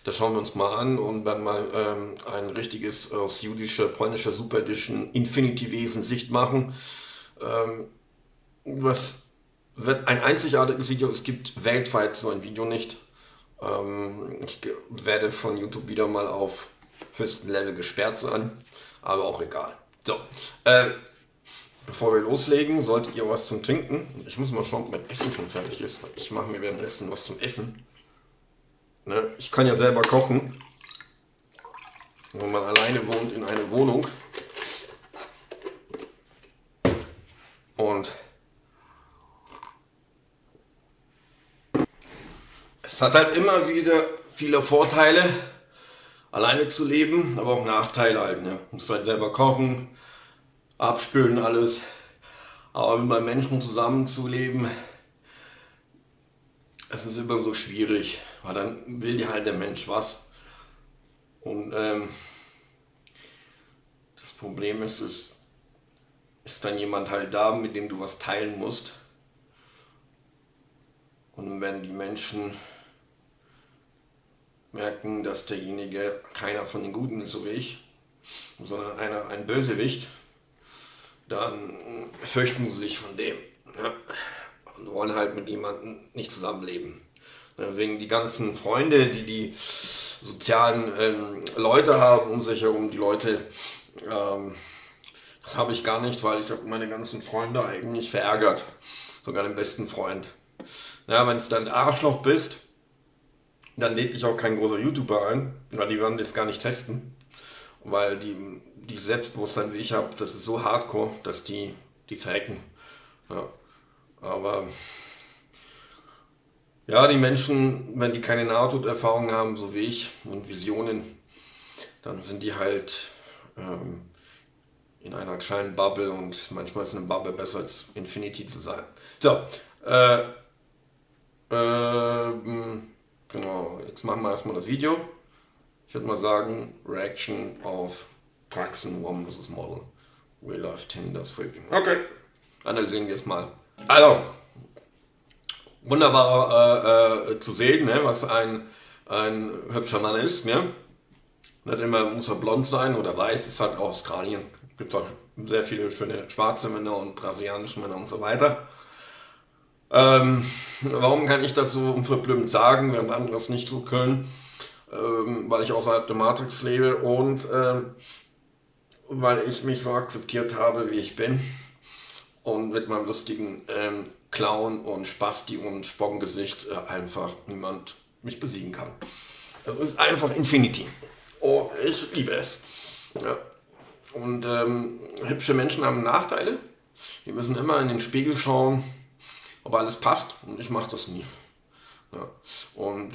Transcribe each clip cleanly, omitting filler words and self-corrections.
Das schauen wir uns mal an und werden mal ein richtiges aus jüdischer, polnischer Super Edition Infinity-Wesen Sicht machen. Ähm, was wird ein einzigartiges Video, es gibt weltweit so ein Video nicht. Werde von YouTube wieder mal auf höchstem Level gesperrt sein, aber auch egal. So, bevor wir loslegen, solltet ihr was zum Trinken. Ich muss mal schauen, ob mein Essen schon fertig ist. Ich mache mir währenddessen was zum Essen. Ne? Ich kann ja selber kochen, wenn man alleine wohnt in einer Wohnung. Und es hat halt immer wieder viele Vorteile, alleine zu leben, aber auch Nachteile halt. Ne? Musst halt selber kochen, abspülen alles. Aber mit meinen Menschen zusammenzuleben, es ist immer so schwierig, weil dann will dir halt der Mensch was. Und das Problem ist dann jemand halt da, mit dem du was teilen musst. Und wenn die Menschen merken, dass derjenige keiner von den Guten ist, so wie ich, sondern ein Bösewicht, dann fürchten sie sich von dem. Ja? Und wollen halt mit jemandem nicht zusammenleben. Deswegen die ganzen Freunde, die sozialen Leute haben um sich herum, die Leute, das habe ich gar nicht, weil ich habe meine ganzen Freunde eigentlich verärgert. Sogar den besten Freund. Ja, wenn du dann ein Arschloch bist, dann lädt dich auch kein großer YouTuber ein, weil die werden das gar nicht testen. Weil die Selbstbewusstsein, wie ich habe, das ist so hardcore, dass die verrecken. Ja. Aber ja, die Menschen, wenn die keine Nahtoderfahrung haben, so wie ich, und Visionen, dann sind die halt in einer kleinen Bubble und manchmal ist eine Bubble besser als Infinity zu sein. So, genau, jetzt machen wir erstmal das Video. Ich würde mal sagen, Reaction auf Praxen One vs. Model. We love Tinder Sweeping. Okay, analysieren wir es mal. Also, wunderbar zu sehen, ne, was ein hübscher Mann ist. Ne? Nicht immer muss er blond sein oder weiß, ist halt Australien. Gibt auch sehr viele schöne schwarze Männer und brasilianische Männer und so weiter. Warum kann ich das so unverblümt sagen, während andere das nicht so können? Weil ich außerhalb der Matrix lebe und weil ich mich so akzeptiert habe, wie ich bin. Und mit meinem lustigen Clown und Spasti und Spockengesicht einfach niemand mich besiegen kann. Das ist einfach Infinity. Oh, ich liebe es. Ja. Und hübsche Menschen haben Nachteile. Die müssen immer in den Spiegel schauen, ob alles passt. Und ich mache das nie. Ja. Und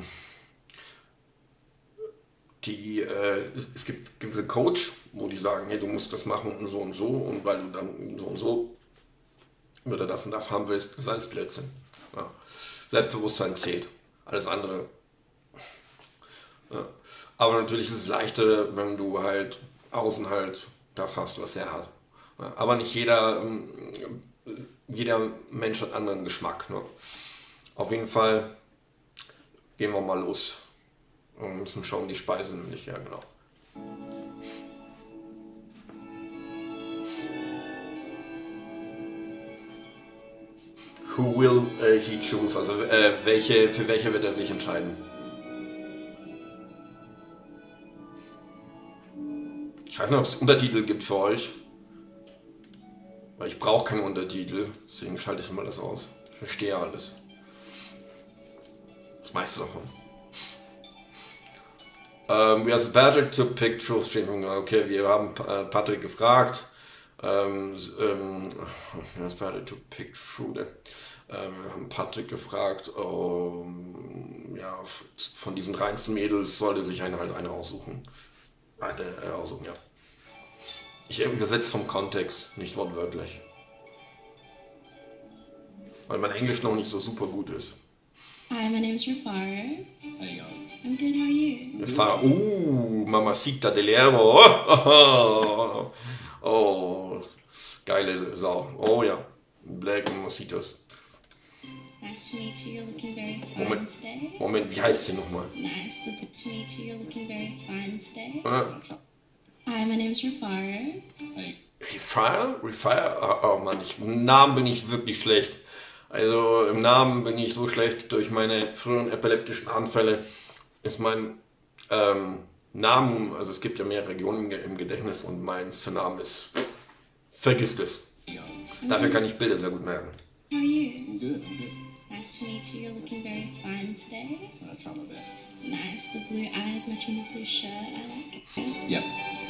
es gibt gewisse Coach, wo die sagen, hey, du musst das machen und so und weil du dann so und so oder das und das haben willst, ist alles Blödsinn. Ja. Selbstbewusstsein zählt, alles andere. Ja. Aber natürlich ist es leichter, wenn du halt außen halt das hast, was er hat. Ja. Aber nicht jeder Mensch hat anderen Geschmack. Ne? Auf jeden Fall gehen wir mal los. Und müssen schauen, die Speisen nämlich, ja genau. Who will he choose? Also für welche wird er sich entscheiden? Ich weiß nicht, ob es Untertitel gibt für euch. Weil ich brauche keine Untertitel, deswegen schalte ich mal das aus. Ich verstehe alles. Das meiste davon. We asked Patrick to pick Truth Streaming. Okay, wir haben Patrick gefragt. We asked Patrick to pick Truth. Wir haben Patrick gefragt, ja, von diesen reinsten Mädels sollte sich eine aussuchen. Aussuchen, ja. Ich übersetze vom Kontext, nicht wortwörtlich. Weil mein Englisch noch nicht so super gut ist. Hi, my name is Rafara. How you going? I'm good, how are you? Fahrer, Mamacita del Hierro. Oh, oh, geile Sau. Oh ja, Black Mamacitas. Nice to meet you. You're looking very fine Moment, today. Moment, wie heißt sie nochmal? Nice to meet you. You're looking very fine today. Äh, Hi, my name is Rafara. Refire? Oh Mann, im Namen bin ich wirklich schlecht. Also im Namen bin ich so schlecht durch meine frühen epileptischen Anfälle. Ist mein Namen, also es gibt ja mehr Regionen im Gedächtnis und meins für Namen ist, vergisst es. Dafür kann ich Bilder sehr gut merken. How are you? I'm good. Nice to meet you. You're looking very fine today. I try my best. Nice. The blue eyes matching the blue shirt. I like it. Yep.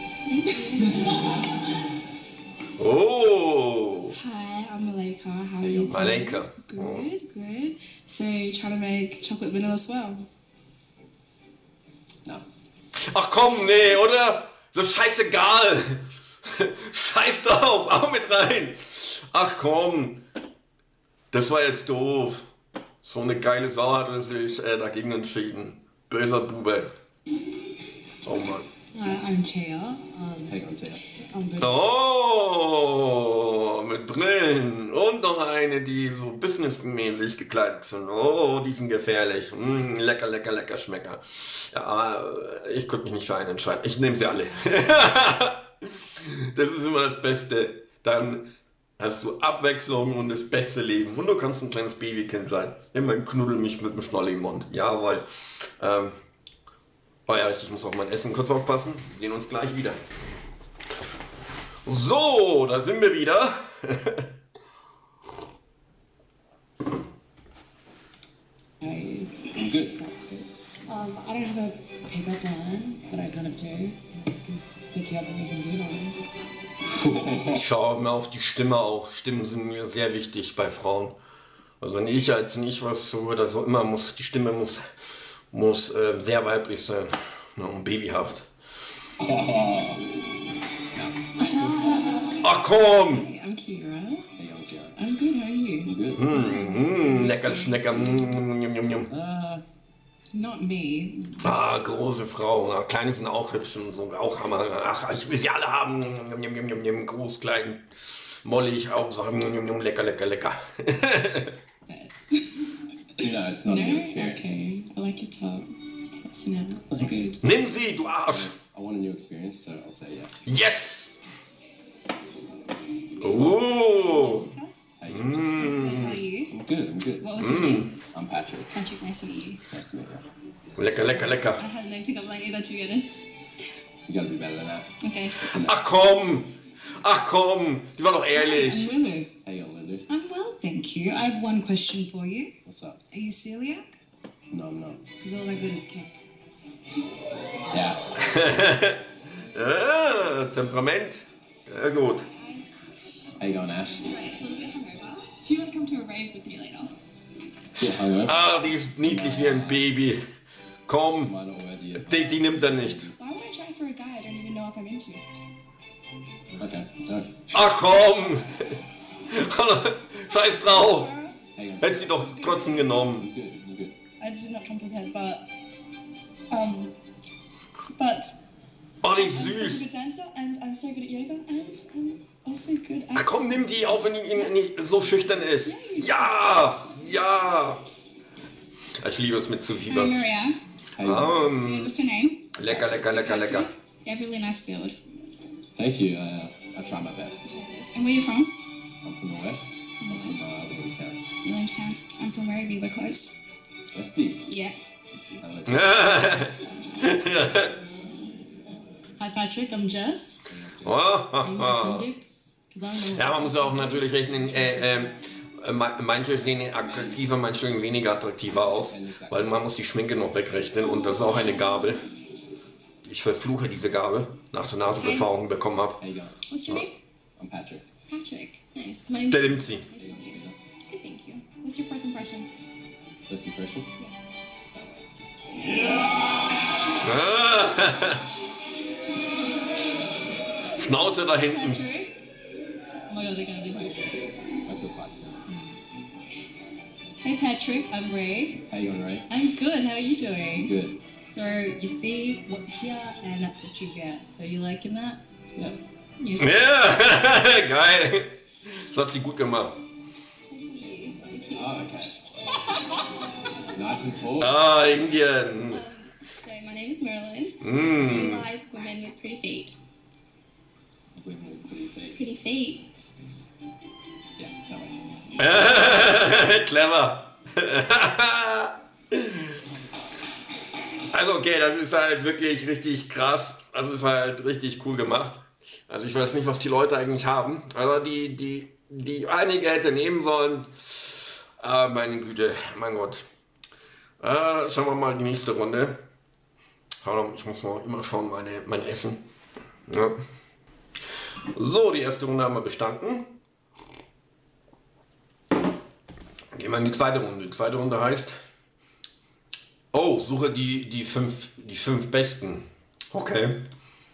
Oh, Hi, I'm Malika. How are you? Malika. Good, good. So you trying to make chocolate vanilla swirl? No. Ach komm, nee, oder? So scheißegal. Scheiß drauf, auch mit rein. Ach komm, das war jetzt doof. So eine geile Sau hatte sich dagegen entschieden. Böser Bube. Oh Mann. I'm Tia. Hang on, Tia. I'm good. Oh, mit Brillen. Und noch eine, die so businessmäßig gekleidet sind. Oh, die sind gefährlich. Lecker, lecker, lecker Schmecker. Ja, ich konnte mich nicht für einen entscheiden. Ich nehme sie alle. Das ist immer das Beste. Dann hast du Abwechslung und das beste Leben. Und du kannst ein kleines Babykind sein. Immerhin knuddel mich mit dem Schnolli im Mund. Jawohl. Oh ja, ich muss auf mein Essen kurz aufpassen. Wir sehen uns gleich wieder. So, da sind wir wieder. Hey, I'm good. that's good. I don't have a pickup line, but I kind of do. I can pick you up and we can do lines. Ich schaue mir auf die Stimme auch. Stimmen sind mir sehr wichtig bei Frauen. Also wenn ich als nicht was so oder so immer muss, die Stimme muss sehr weiblich sein. Ne, und babyhaft. Ach komm! Hey, I'm Kira. Hang on, Tia. I'm good, how are you? I'm good. Lecker Schnecker. Not me. Ah, große Frau. Ja, Kleine sind auch hübsch und so. Auch Hammer. Ach, ich will sie alle haben. Groß, klein, mollig, Hauptsache. Lecker, lecker, lecker. No, it's not a new No? experience. Okay. I like your top. It's classy now. It's Thanks. good. Nimm sie, du Arsch. I want a new experience, so I'll say yeah. Yes! Oh! How you doing, Jessica? How are you? I'm good. I'm good. What was your name? I'm Patrick. Patrick, nice to meet you. Nice to meet you. Lecker, lecker, lecker. I had no pickup line either, to be honest. You gotta be better than that. Okay. Ach komm! Ach komm! Die war doch I'm ehrlich. Willow. How you gonna do? I'm well, thank you. I have one question for you. What's up? Are you celiac? No, I'm not. Because all I got is cake. Yeah. Ja, Temperament. Ja, gut. How you going, Ash? Right, a little bit hungover. Do you want to come to a rave with me later? Get hungover. Ah, die ist niedlich wie ein Baby. Komm, Might not wear the die nimmt er nicht. Why would I try for a guy I don't even know if I'm into? Okay, don't. Ach komm! Scheiß drauf! How you going? Hätte sie doch trotzdem genommen. I'm good. I'm good. I did not come prepared, but Oh, die I'm ist such a süß. good dancer and I'm so good at yoga and I'm also good Ach at. komm, nimm die, auch wenn die nicht so schüchtern ist. Ja! Ja! Ich liebe es mit Hi, zufiebern. Maria. How you What's your name? Lecker, lecker, lecker, lecker. You have a really nice build. Thank you. I try my best. And where are you from? I'm from the west. I'm from Williamstown. Williamstown. I'm from Werribee. We're close. SD. Yeah. I like Hi Patrick, I'm Jess. Oh, I'm oh, your oh. appendix. Because I don't know. Ja, man muss auch natürlich rechnen, manche sehen attraktiver, manche sehen weniger attraktiver aus, weil man muss die Schminke noch wegrechnen und das ist auch eine Gabe. Ich verfluche diese Gabe, nach der NATO-Erfahrung bekommen habe. How you going? What's your name? I'm Patrick. Patrick. Nice. My name's Der nimmt sie. Nice to meet you. Good, thank you. What's your first impression? First impression? Schnauze da hinten. Patrick. Oh my god, they're gonna be like. That's a class now. Hey, Patrick. I'm Ray. How you going, Ray? I'm good. How are you doing? Good. So you see what here, and that's what you get. So you liking that? Yeah. Yes. Ja, geil. Das hat sie gut gemacht. Nice to meet you. It's okay. Oh, okay. Nice and full. Ah, Indien. So my name is Merlin. Mm. Do you like women with pretty feet? Women with pretty feet. Pretty feet. Yeah, that way. Clever. Also okay, das ist halt wirklich richtig krass. Das ist halt richtig cool gemacht. Also ich weiß nicht, was die Leute eigentlich haben. Aber die einige hätte nehmen sollen. Meine Güte, mein Gott. Schauen wir mal die nächste Runde. Ich muss mal immer schauen, mein Essen. Ja. So, die erste Runde haben wir bestanden. Gehen wir in die zweite Runde. Die zweite Runde heißt, oh, suche die fünf Besten. Okay.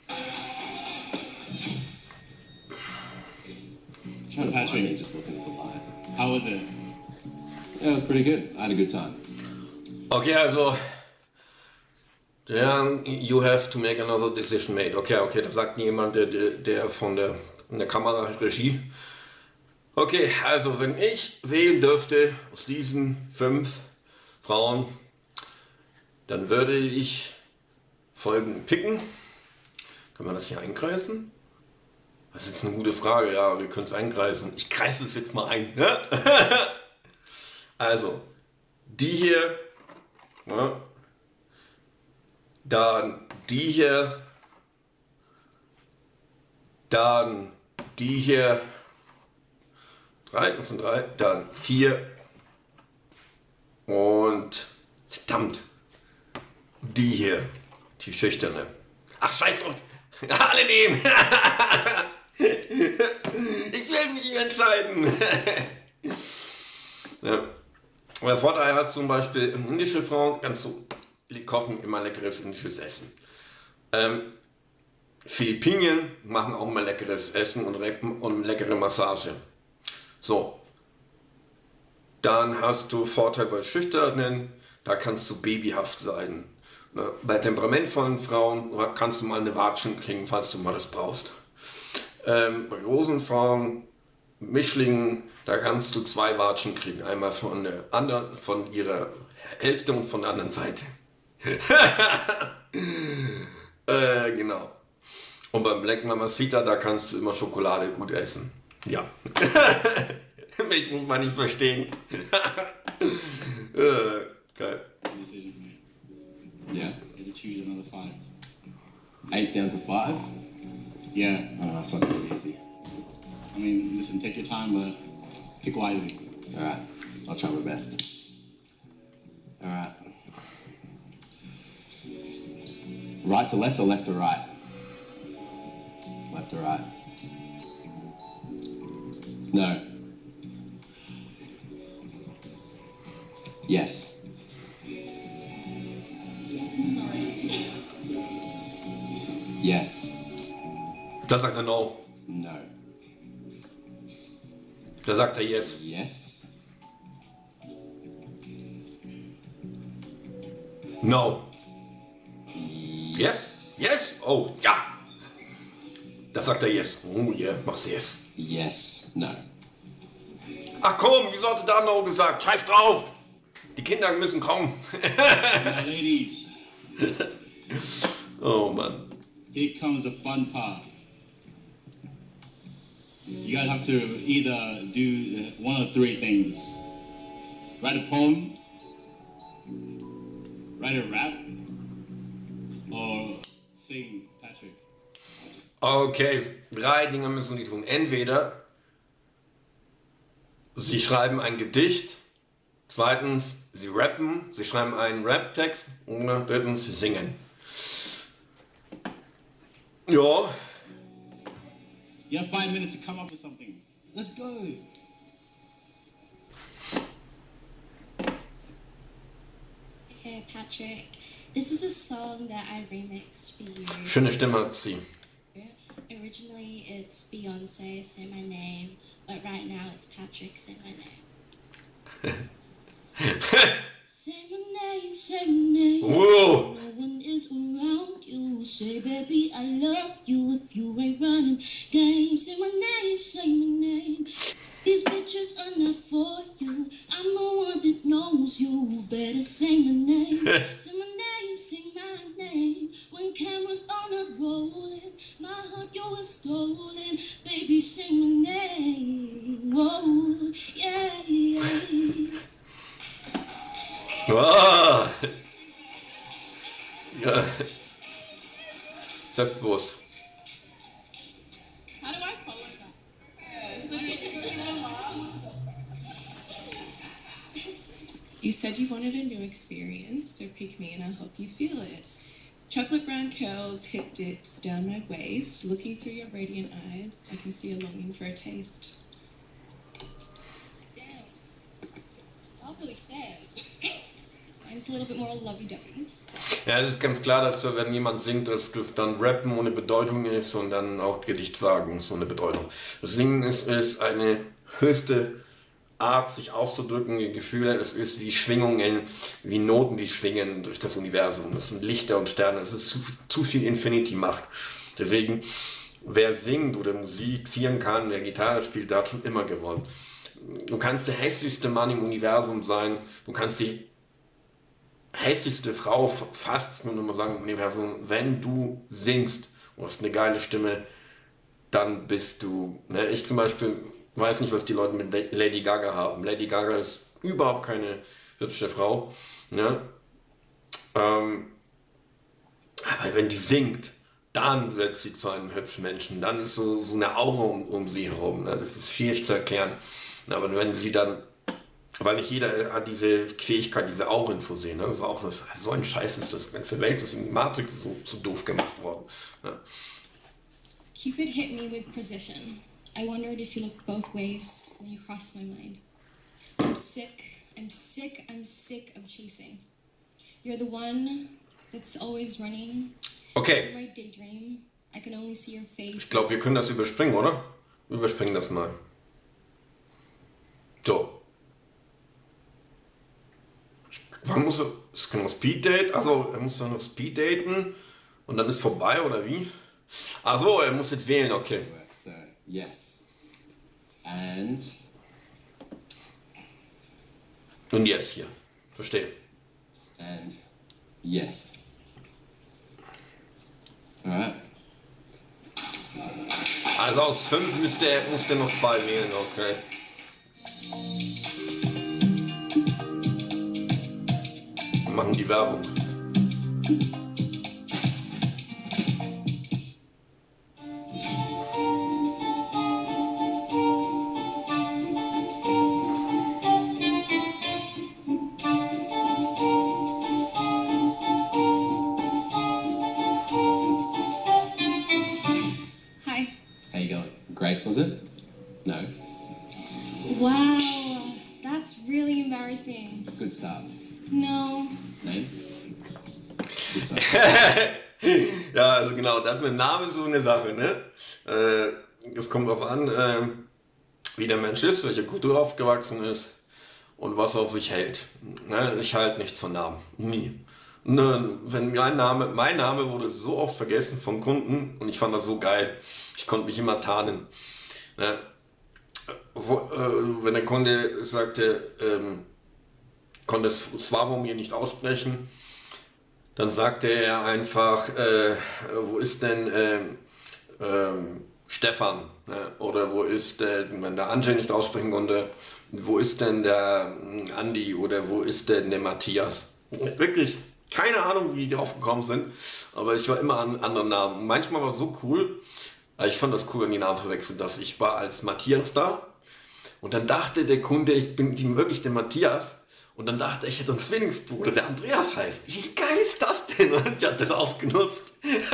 John Patrick, just looking at the line. How was it? Yeah, it was pretty good. I had a good time. Okay, also, then you have to make another decision made. Okay, das sagt jemand, der von der Kameraregie. Okay, also wenn ich wählen dürfte aus diesen 5 Frauen, dann würde ich folgenden picken. Kann man das hier einkreisen? Das ist jetzt eine gute Frage, ja, wir können es einkreisen. Ich kreise es jetzt mal ein. Ne? Also, die hier, ja, dann die hier, dann die hier, 3, das sind 3, dann 4 und verdammt, die hier, die schüchterne. Ach, scheiß drauf, alle nehmen. Ich will mich nicht entscheiden. Ja. Der Vorteil hast zum Beispiel indische Frauen, die kochen immer leckeres indisches Essen. Philippinen machen auch mal leckeres Essen und leckere Massage. So. Dann hast du Vorteil bei Schüchternen, da kannst du babyhaft sein. Bei temperamentvollen Frauen kannst du mal eine Watschen kriegen, falls du mal das brauchst. Bei großen Frauen, Mischlingen, da kannst du 2 Watschen kriegen. Einmal von der anderen, von ihrer Hälfte und von der anderen Seite. Genau. Und beim Black Mamacita, da kannst du immer Schokolade gut essen. Ja. Mich muss man nicht verstehen. Geil. Decision. Yeah. You had to choose another 5. 8 down to 5? Yeah. Oh, that's not really easy. I mean, listen, take your time, but pick wisely. Alright. I'll try my best. Alright. Right to left or left to right? Left to right. No. Yes. Yes. Da sagt er no. No. Da sagt er yes. Yes. No. Yes? Yes? Oh, ja. Da sagt er yes. Oh yeah, machst du yes. Yes. No. Ach komm, wieso hat er da no gesagt? Scheiß drauf. Die Kinder müssen kommen. Now, ladies, Oh Mann. here comes the fun part. You guys have to either do one of 3 things. Write a poem, write a rap, or sing Patrick. Okay, 3 Dinge müssen die tun. Entweder sie schreiben ein Gedicht, zweitens sie rappen, sie schreiben einen Rap-Text oder drittens sie singen. Ja, You have 5 minutes to come up with something. Let's go. Okay, Patrick, this is a song that I remixed for you. schöne Stimme hat sie. Originally, it's Beyonce, Say My Name, but right now it's Patrick, Say My Name. Say my name, say my name. Whoa. No one is around you. Say, baby, I love you if you ain't running game. Say my name, say my name. These bitches are not for you. I'm the one that knows you. Better say my name. Say my name, say my name. When cameras are not rolling, my heart yours stolen. Baby, say my name. Oh, yeah, yeah. Ah. Ja. Selbstbewusst. How do I follow that? You said you wanted a new experience, so pick me and I'll help you feel it. Chocolate brown curls, hip dips down my waist. Looking through your radiant eyes, I can see a longing for a taste. Damn. Awfully sad. Mine's a little bit more lovey-dovey. Ja, es ist ganz klar, dass wenn jemand singt, dass das dann Rappen ohne Bedeutung ist und dann auch Gedicht sagen ist ohne Bedeutung. Das Singen ist eine höchste Art, sich auszudrücken, die Gefühle, es ist wie Schwingungen, wie Noten, die schwingen durch das Universum. Das sind Lichter und Sterne, es ist zu viel Infinity-Macht. Deswegen, wer singt oder musizieren kann, wer Gitarre spielt, der hat schon immer gewonnen. Du kannst der hässlichste Mann im Universum sein, du kannst die hässlichste Frau fast, nur mal sagen, im Universum, wenn du singst und hast eine geile Stimme, dann bist du, ne, ich zum Beispiel weiß nicht, was die Leute mit Lady Gaga haben. Lady Gaga ist überhaupt keine hübsche Frau, ne? Aber wenn die singt, dann wird sie zu einem hübschen Menschen, dann ist so eine Aura um sie herum, ne? Das ist schwierig zu erklären, aber wenn sie dann, weil nicht jeder hat diese Fähigkeit, diese Auren zu sehen. Das ist auch so ein Scheiß ist das. Ganze Welt ist in Matrix so doof gemacht worden. Ja. Cupid hit me with precision. I wondered if you looked both ways when you crossed my mind. I'm sick of chasing. You're the one that's always running. Okay. I daydream. I can only see your face. Ich glaube, wir können das überspringen, oder? Überspringen das mal. So. Wann muss er, es kann noch Speed Date, also er muss dann noch Speed daten und dann ist vorbei oder wie? Also er muss jetzt wählen, okay. So, yes. And Und yes hier, verstehe. and yes. Alright. Also aus 5 musste er noch 2 wählen, okay. Wir machen die Werbung. Hi. How you going? Grace, was it? No. Wow, that's really embarrassing. Good start. No. Name? This one. Ja, also genau, das mit Name ist so eine Sache, ne? Es kommt darauf an, wie der Mensch ist, welche Kultur aufgewachsen ist und was er auf sich hält. Ne? Ich halte nichts von Namen, nie. Ne, wenn mein Name wurde so oft vergessen vom Kunden und ich fand das so geil. Ich konnte mich immer tarnen. Ne? Wenn der Kunde sagte, konnte Swavomir nicht aussprechen, dann sagte er einfach, wo ist denn Stefan? Ne? Oder wo ist, wenn der Andrzej nicht aussprechen konnte, wo ist denn der Andi oder wo ist denn der Matthias? Wirklich, keine Ahnung, wie die drauf gekommen sind, aber ich war immer an anderen Namen. Manchmal war es so cool, ich fand das cool, wenn die Namen verwechseln, dass ich war als Matthias da und dann dachte der Kunde, ich bin wirklich der Matthias. Und dann dachte ich, hätte einen Zwillingsbruder, der Andreas heißt. Wie geil ist das denn? Und ich hatte das ausgenutzt.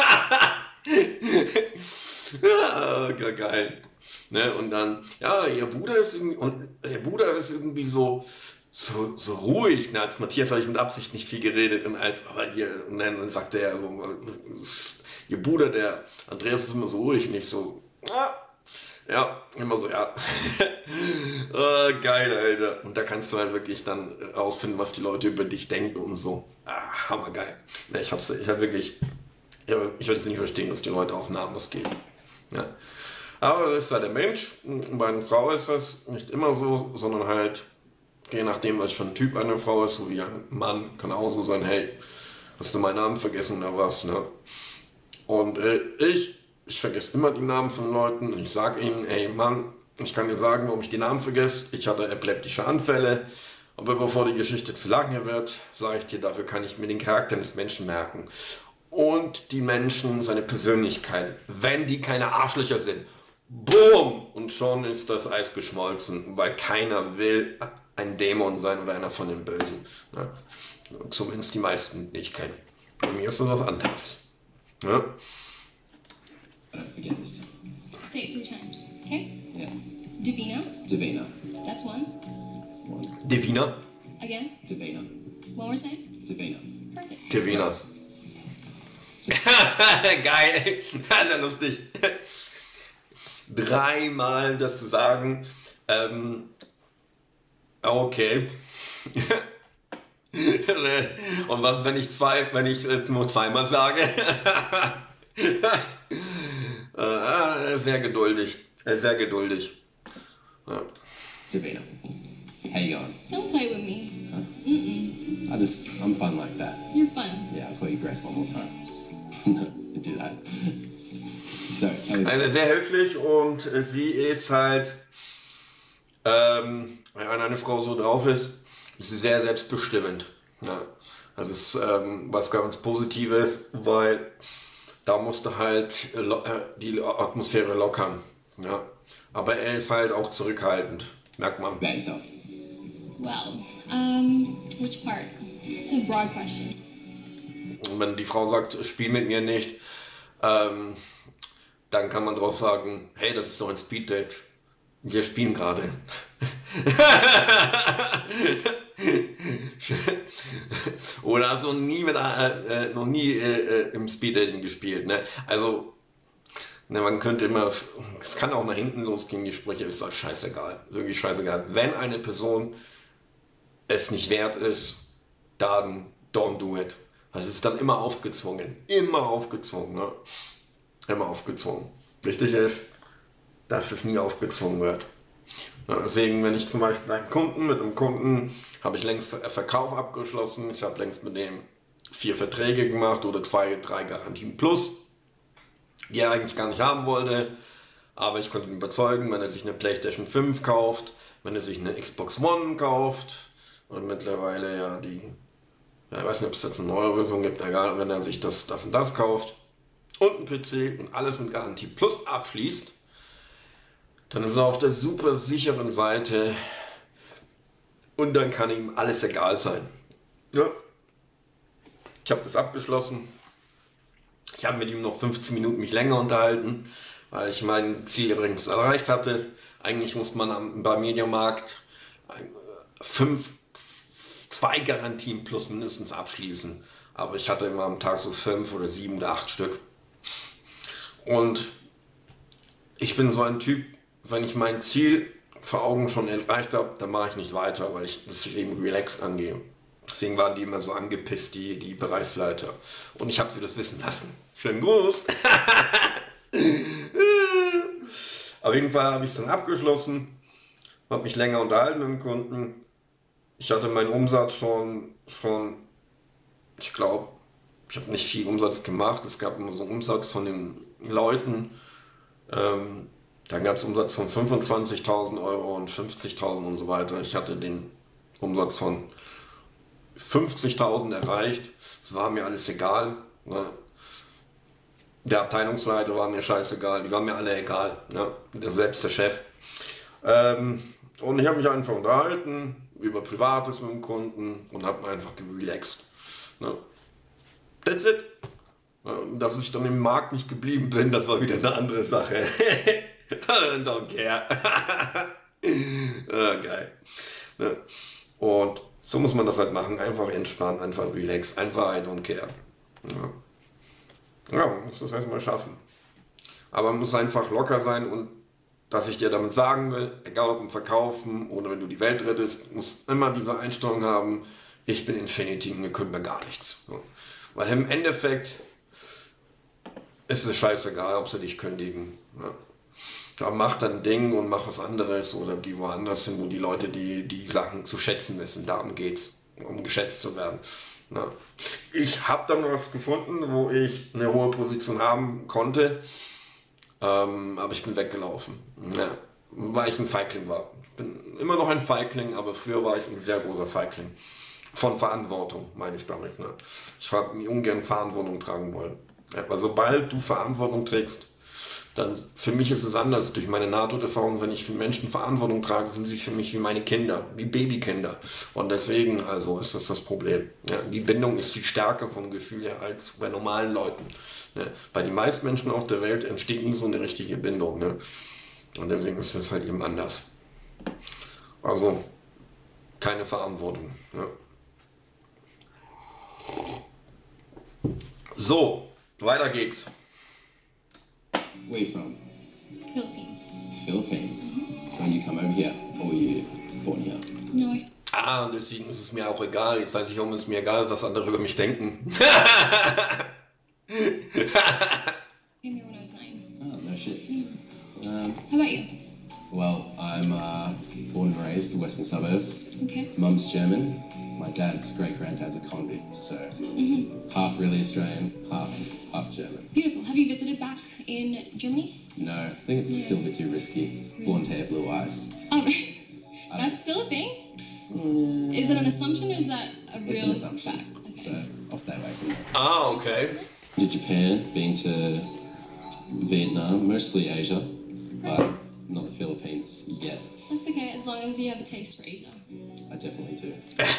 Ja, geil. Ne? Und dann, ja, ihr Bruder ist irgendwie so ruhig. Ne? Als Matthias habe ich mit Absicht nicht viel geredet. Und dann sagte er so, ihr Bruder, der Andreas, ist immer so ruhig. Und ich so, ja, immer so, ja. Oh, geil, Alter. Und da kannst du halt wirklich dann rausfinden, was die Leute über dich denken und so. Hammergeil. Ja, ich werde es nicht verstehen, dass die Leute auf Namen was geben. Ja. Aber das ist halt der Mensch. Bei einer Frau ist das nicht immer so, sondern halt, je nachdem, was für ein Typ eine Frau ist, so wie ein Mann, kann auch so sein, hey, hast du meinen Namen vergessen oder was, ne? Und ich vergesse immer die Namen von Leuten. Ich sage ihnen, ey Mann, ich kann dir sagen, warum ich die Namen vergesse. Ich hatte epileptische Anfälle. Aber bevor die Geschichte zu lange wird, sage ich dir, dafür kann ich mir den Charakter des Menschen merken. Und die Menschen, seine Persönlichkeit, wenn die keine Arschlöcher sind. Boom! Und schon ist das Eis geschmolzen, weil keiner will ein Dämon sein oder einer von den Bösen. Ne? Zumindest die meisten, die ich kenne. Bei mir ist das was anderes. Ne? Forget this. Say it 3 times, okay? Yeah. Divina, Davina. that's 1. One. Divina. Again, Davina. one more time. Davina. Perfect. Divina. Geil, das ist ja lustig. 3-mal das zu sagen. Okay. Und was, wenn ich nur 2-mal sage? Sehr geduldig. Sehr geduldig. Ja. Davina. How you going? Don't play with me. I'm fun like that. You're fun. Yeah, I'll call you Grace one more time. Do that. So, tell me. Also sehr höflich und sie ist halt, wenn eine Frau so drauf ist sie sehr selbstbestimmend. Ja. Das ist was ganz Positives, weil da musste halt die Atmosphäre lockern. Ja. Aber er ist halt auch zurückhaltend, merkt man. About yourself. Well, which part? It's a broad question. Und wenn die Frau sagt, spiel mit mir nicht, dann kann man drauf sagen, hey, das ist doch ein Speeddate. Wir spielen gerade. Oder hast du noch nie im Speeddating gespielt, ne? Also, ne, man könnte immer, es kann auch nach hinten losgehen, die Sprüche, ist doch scheißegal, wirklich scheißegal. Wenn eine Person es nicht wert ist, dann don't do it. Also es ist dann immer aufgezwungen, ne? Immer aufgezwungen. Wichtig ist, dass es nie aufgezwungen wird. Ja, deswegen, wenn ich zum Beispiel mit einem Kunden habe ich längst Verkauf abgeschlossen, ich habe längst mit dem 4 Verträge gemacht oder 2, 3 Garantien plus, die er eigentlich gar nicht haben wollte, aber ich konnte ihn überzeugen, wenn er sich eine PlayStation 5 kauft, wenn er sich eine Xbox One kauft und mittlerweile ja die, ja, ich weiß nicht, ob es jetzt eine neue Version gibt, egal, wenn er sich das und das kauft und einen PC und alles mit Garantie plus abschließt, dann ist er auf der super sicheren Seite und dann kann ihm alles egal sein. Ja. Ich habe das abgeschlossen. Ich habe mit ihm noch 15 Minuten mich länger unterhalten, weil ich mein Ziel übrigens erreicht hatte. Eigentlich musste man beim Mediamarkt 2 Garantien plus mindestens abschließen. Aber ich hatte immer am Tag so 5 oder 7 oder 8 Stück. Und ich bin so ein Typ, wenn ich mein Ziel vor Augen schon erreicht habe, dann mache ich nicht weiter, weil ich das Leben relaxed angehe. Deswegen waren die immer so angepisst, die Bereichsleiter. Und ich habe sie das wissen lassen. Schönen Gruß. Auf jeden Fall habe ich es dann abgeschlossen, habe mich länger unterhalten mit dem Kunden. Ich hatte meinen Umsatz schon ich glaube, ich habe nicht viel Umsatz gemacht. Es gab immer so einen Umsatz von den Leuten. Dann gab es Umsatz von 25.000 Euro und 50.000 und so weiter. Ich hatte den Umsatz von 50.000 erreicht. Es war mir alles egal. Ne? Der Abteilungsleiter war mir scheißegal. Die waren mir alle egal. Ne? Selbst der Chef. Und ich habe mich einfach unterhalten über Privates mit dem Kunden und habe einfach relaxed. Ne? That's it. Dass ich dann im Markt nicht geblieben bin, das war wieder eine andere Sache. Don't care. Geil. Ne? Und so muss man das halt machen. Einfach entspannen, einfach relax, einfach I don't care. Ja, man muss das erstmal schaffen. Aber man muss einfach locker sein und dass ich dir damit sagen will, egal ob im Verkaufen oder wenn du die Welt rettest, muss immer diese Einstellung haben, ich bin Infinity und mir kümmert mir gar nichts. So. Weil im Endeffekt ist es scheißegal, ob sie dich kündigen. Ja. Da mach dein Ding und mach was anderes oder geh woanders hin, wo die Leute die Sachen zu schätzen wissen. Darum geht's, um geschätzt zu werden. Na, ich habe dann was gefunden, wo ich eine hohe Position haben konnte, aber ich bin weggelaufen. Ja, weil ich ein Feigling war. Ich bin immer noch ein Feigling, aber früher war ich ein sehr großer Feigling. Von Verantwortung, meine ich damit. Ne? Ich habe nie ungern Verantwortung tragen wollen. Ja, aber sobald du Verantwortung trägst, dann für mich ist es anders. Durch meine Nahtoderfahrung, wenn ich für Menschen Verantwortung trage, sind sie für mich wie meine Kinder, wie Babykinder. Und deswegen also ist das Problem. Ja, die Bindung ist viel stärker vom Gefühl her als bei normalen Leuten. Ja, bei den meisten Menschen auf der Welt entsteht nie so eine richtige Bindung. Ne? Und deswegen ist es halt eben anders. Also keine Verantwortung. Ja. So, weiter geht's. Where are you from? Philippines. Philippines. When you come over here, or were you born here? No, I Deswegen ist es mir auch egal. Jetzt weiß ich, warum es mir egal ist, was andere über mich denken. came here when I was 9. Oh, no shit. How about you? Well, I'm born and raised in western suburbs. Okay. Mum's German. My dad's great-granddad's a convict, so half really Australian, half German. Beautiful. Have you visited back in Germany? No, I think it's still a bit too risky. Blonde hair, blue eyes. Oh, that's still a thing? Is that an assumption or is that a It's real an assumption, fact? Okay. so I'll stay away from that. Okay. Been to Japan, been to Vietnam, mostly Asia, but Perfect. not the Philippines yet. That's okay, as long as you have a taste for Asia. I definitely do.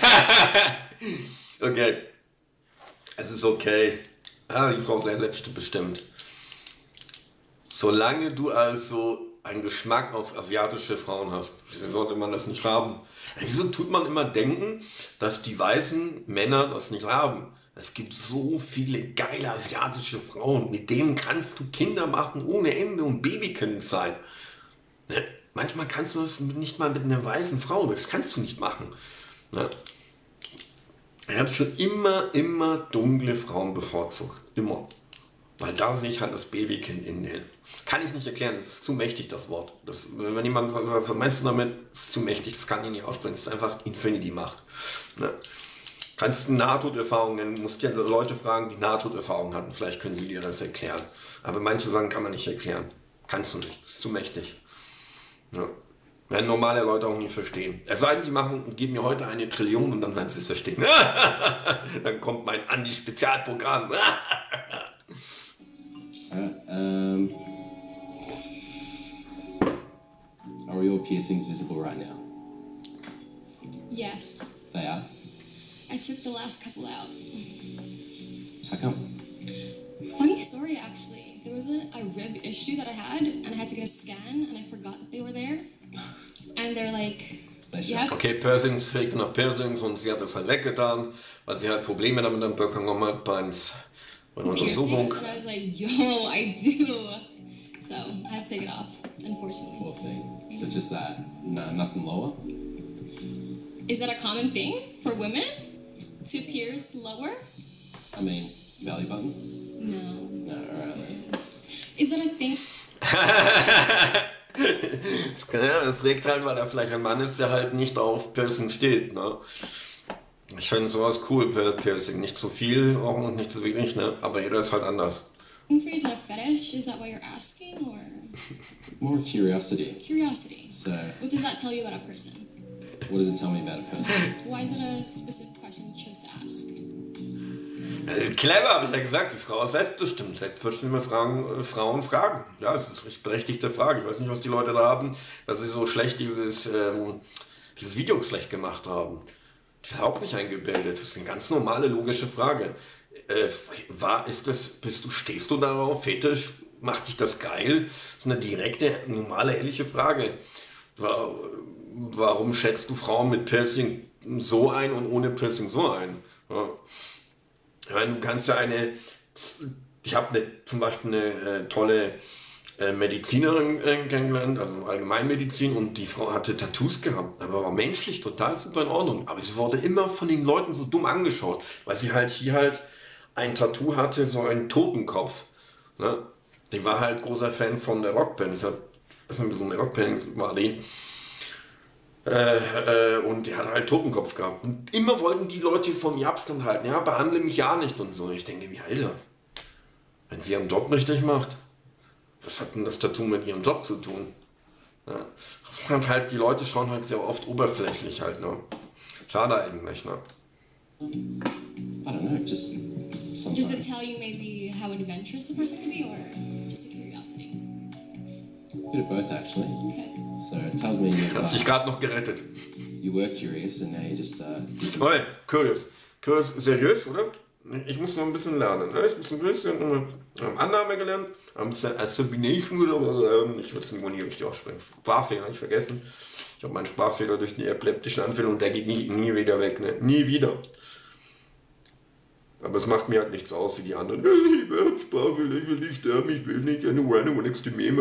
Okay. Es ist okay. Die Frau ist sehr selbstbestimmt. Solange du also einen Geschmack auf asiatische Frauen hast, wieso sollte man das nicht haben? Wieso tut man immer denken, dass die weißen Männer das nicht haben? Es gibt so viele geile asiatische Frauen, mit denen kannst du Kinder machen ohne Ende und Babykind sein. Ne? Manchmal kannst du das nicht mal mit einer weißen Frau, das kannst du nicht machen. Ne? Ich habe schon immer dunkle Frauen bevorzugt. Immer. Weil da sehe ich halt das Babykind in denen. Kann ich nicht erklären, das ist zu mächtig, das Wort. Das, wenn jemand, was meinst du damit? Das ist zu mächtig, das kann ich nicht aussprechen. Das ist einfach Infinity-Macht. Ne? Kannst du Nahtoderfahrungen, musst ja Leute fragen, die Nahtoderfahrungen hatten. Vielleicht können sie dir das erklären. Aber manche Sachen kann man nicht erklären. Kannst du nicht, das ist zu mächtig. Ja. Werden normale Leute auch nie verstehen. Es sei denn, sie geben mir heute 1 Trillion und dann werden sie es verstehen. Dann kommt mein Andi-Spezialprogramm. Are your piercings visible right now? Yes. They are? I took the last couple out. How come? Funny story, actually. There was a rib issue that I had, and I had to get a scan, and I forgot that they were there. And they're like, yeah. Okay, Piercings, fake nach Piercings und sie hat das halt weggetan, weil sie halt Probleme damit bekommen hat bei der Untersuchung. Piercings, and I was like, yo, I do. So I had to take it off, unfortunately. Poor thing. So just that, no, nothing lower? Is that a common thing for women to pierce lower? I mean, belly button? No. No, really. Is that a thing? Er fragt halt, weil er vielleicht ein Mann ist, der halt nicht auf Piercing steht. Ne? Ich finde sowas cool, Piercing. Nicht zu viel, auch nicht zu wenig, ne? Aber jeder ist halt anders. Is that a fetish? Is that what you're asking, or More curiosity. curiosity? So, What does that tell you about a person? what does it tell me about a person? Why is it a specific question you chose to ask? Clever, habe ich ja gesagt, die Frau ist selbstbestimmt. Selbstbestimmte Frauen fragen. Ja, es ist eine berechtigte Frage. Ich weiß nicht, was die Leute da haben, dass sie so schlecht dieses Video schlecht gemacht haben. Das ist überhaupt nicht eingebildet. Das ist eine ganz normale, logische Frage. Stehst du darauf? Fetisch? Macht dich das geil? Das ist eine direkte, normale, ehrliche Frage. Warum schätzt du Frauen mit Piercing so ein und ohne Piercing so ein? Ja. Ich meine, du kannst ja ich habe zum Beispiel eine tolle Medizinerin kennengelernt, also Allgemeinmedizin, und die Frau hatte Tattoos gehabt, aber war menschlich total super in Ordnung. Aber sie wurde immer von den Leuten so dumm angeschaut, weil sie halt hier halt ein Tattoo hatte, so einen Totenkopf. Ne? Die war halt großer Fan von der Rockband. Das ist so eine Rockband war die. Und die hat halt Totenkopf gehabt. Und immer wollten die Leute von mir Abstand halten. Ja, behandle mich ja nicht und so. Ich denke mir, Alter, wenn sie ihren Job richtig macht, was hat denn das Tattoo mit ihrem Job zu tun? Ja, das sind halt, die Leute schauen halt sehr oft oberflächlich halt, ne? Schade eigentlich, ne? I don't know, just sometimes. Does it tell you maybe how adventurous the person can be, or just a curiosity? A bit of both, actually. Okay. So it tells me Hat sich gerade noch gerettet. you were curious and now you just Okay, Curious. Curious, seriös, oder? Ich muss noch ein bisschen lernen. Ne? Ich muss ein bisschen Annahme gelernt, Assimilation oder ich würde es nie richtig aussprechen. Sprachfehler, nicht vergessen. Ich habe meinen Sprachfehler durch die epileptischen Anfälle und der geht nie wieder weg. Ne? Nie wieder. Aber es macht mir halt nichts aus wie die anderen. Ich werde Sprachfehler, ich will nicht sterben, ich will nicht eine random next to me,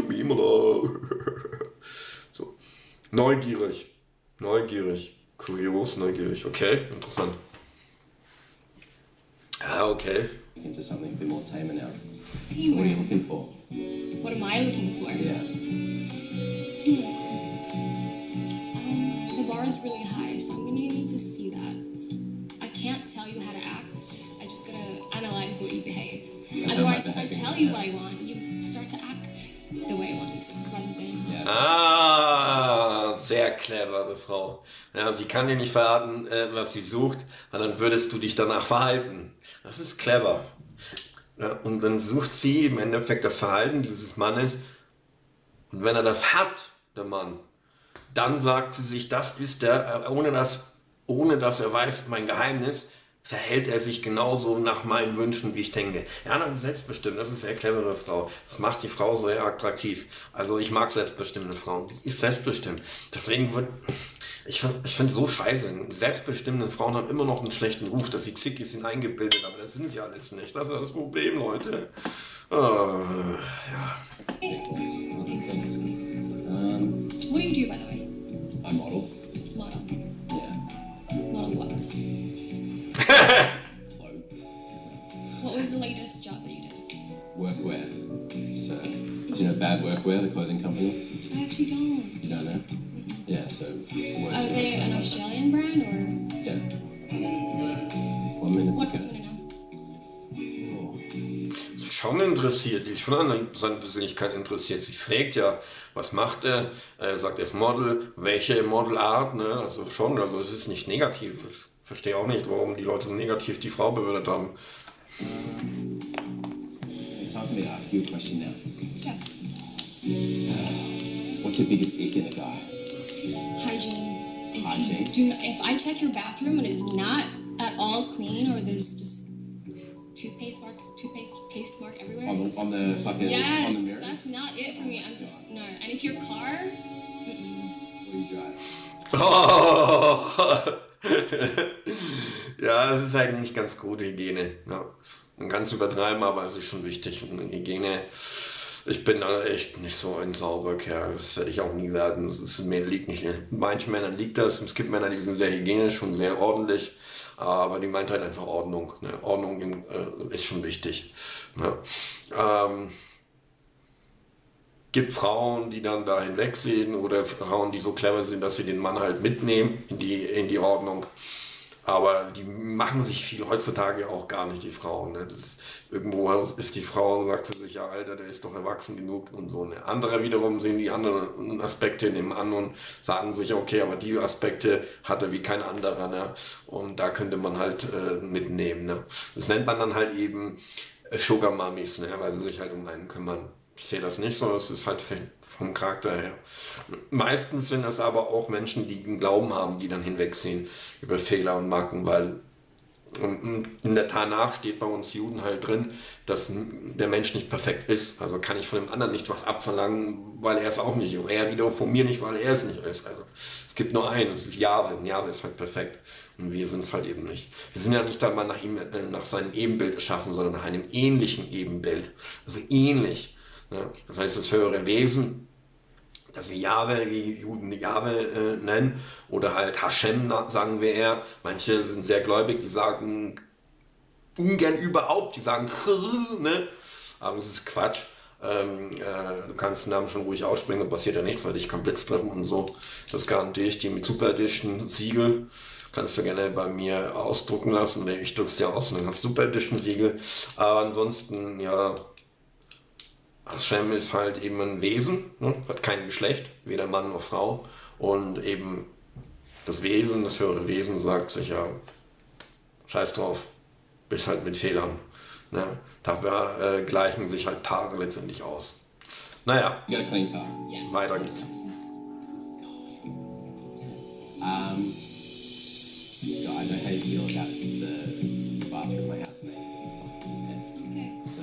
so. Neugierig. Kurios, neugierig. Okay, interessant. Ah, okay. into something a bit more tamer now. So what are Teamwork. you looking for? What am I looking for? Yeah. The bar is really high, so I'm gonna need to see that. I can't tell you how to act. I just gotta analyze the way you behave. That's Otherwise, how if I my behaving, tell you yeah. what I want, you start to act the way I want you to, rather than. Yeah. Ah, sehr clevere Frau. Ja, sie kann dir nicht verraten, was sie sucht, weil dann würdest du dich danach verhalten. Das ist clever. Ja, und dann sucht sie im Endeffekt das Verhalten dieses Mannes. Und wenn er das hat, der Mann, dann sagt sie sich, das ist der, ohne dass er weiß, mein Geheimnis, verhält er sich genauso nach meinen Wünschen, wie ich denke. Ja, das ist selbstbestimmt, das ist eine sehr clevere Frau. Das macht die Frau sehr attraktiv. Also ich mag selbstbestimmte Frauen, die ist selbstbestimmt. Deswegen ich finde so scheiße, selbstbestimmte Frauen haben immer noch einen schlechten Ruf, dass sie zickig sind, eingebildet, aber das sind sie alles nicht. Das ist das Problem, Leute. Ja. Just Thanks. um, What do you do, by the way? I model. Model. Yeah. Model what? Clothes. What was the latest job that you did? Workwear. So, do you know Bad Workwear, the clothing company? I actually don't. You don't know? Yeah, so workwear. Are they an Australian brand or Yeah. 1 minute what ago. person now? Schon interessiert, die ist schon an seiner Persönlichkeit interessiert. Sie fragt ja, was macht er? Er sagt, er ist Model, welche Modelart, ne? Also schon, also es ist nicht negativ. Ich verstehe auch nicht, warum die Leute so negativ die Frau bewertet haben. Time for me to ask you a question now. Yeah. What's your biggest ick in a guy? Hygiene. Hygiene? If I check your bathroom and it's not at all clean, or there's just toothpaste mark everywhere. On it's the, just- on the fucking yes, on the mirror? that's not it for me. I'm just no. And if your car, What do you drive? Oh. Ja, es ist eigentlich nicht ganz gut, Hygiene. Ja. Man kann es übertreiben, aber es ist schon wichtig. Und Hygiene, ich bin da echt nicht so ein sauberer Kerl. Das werde ich auch nie werden. Mir liegt nicht. Manchen Männern liegt das. Es gibt Männer, die sind sehr hygienisch und sehr ordentlich. Aber die meint halt einfach Ordnung. Ne? Ordnung ist schon wichtig. Ne? Gibt Frauen, die dann da hinwegsehen oder Frauen, die so clever sind, dass sie den Mann halt mitnehmen in die Ordnung. Aber die machen sich viel heutzutage auch gar nicht, die Frauen. Ne? Irgendwo ist die Frau, sagt sie sich, ja Alter, der ist doch erwachsen genug und so. Ne? Andere wiederum sehen die anderen Aspekte in dem an und sagen sich, okay, aber die Aspekte hat er wie kein anderer. Ne? Und da könnte man halt mitnehmen. Ne? Das nennt man dann halt eben Sugar Mummies, ne? Weil sie sich halt um einen kümmern. Ich sehe das nicht so, es ist halt vom Charakter her. Meistens sind es aber auch Menschen, die einen Glauben haben, die dann hinwegsehen über Fehler und Macken, weil in der Tanach steht bei uns Juden halt drin, dass der Mensch nicht perfekt ist. Also kann ich von dem anderen nicht was abverlangen, weil er es auch nicht ist. Und er wiederum von mir nicht, weil er es nicht ist. Also es gibt nur einen, es ist Jahwe. Und Jahwe ist halt perfekt. Und wir sind es halt eben nicht. Wir sind ja nicht einmal nach seinem Ebenbild erschaffen, sondern nach einem ähnlichen Ebenbild. Also ähnlich. Ja, das heißt, das höhere Wesen, das wir Jahwe, wie Juden Jahwe nennen, oder halt Hashem, sagen wir eher. Manche sind sehr gläubig, die sagen ungern überhaupt, die sagen, ne? Aber es ist Quatsch. Du kannst den Namen schon ruhig aussprechen, da passiert ja nichts, weil ich kann Blitz treffen und so. Das garantiere ich dir mit Super Edition Siegel. Kannst du gerne bei mir ausdrucken lassen, oder ich drück's dir aus und dann hast du Super Edition Siegel. Aber ansonsten, ja, Hashem ist halt eben ein Wesen, ne? Hat kein Geschlecht, weder Mann noch Frau. Und eben das Wesen, das höhere Wesen sagt sich ja, scheiß drauf, bist halt mit Fehlern. Ne? Dafür gleichen sich halt Tage letztendlich aus. Naja, You got a clean car. Yes. weiter geht's. So I know how you feel about the bathroom my housemates and yes. Okay. So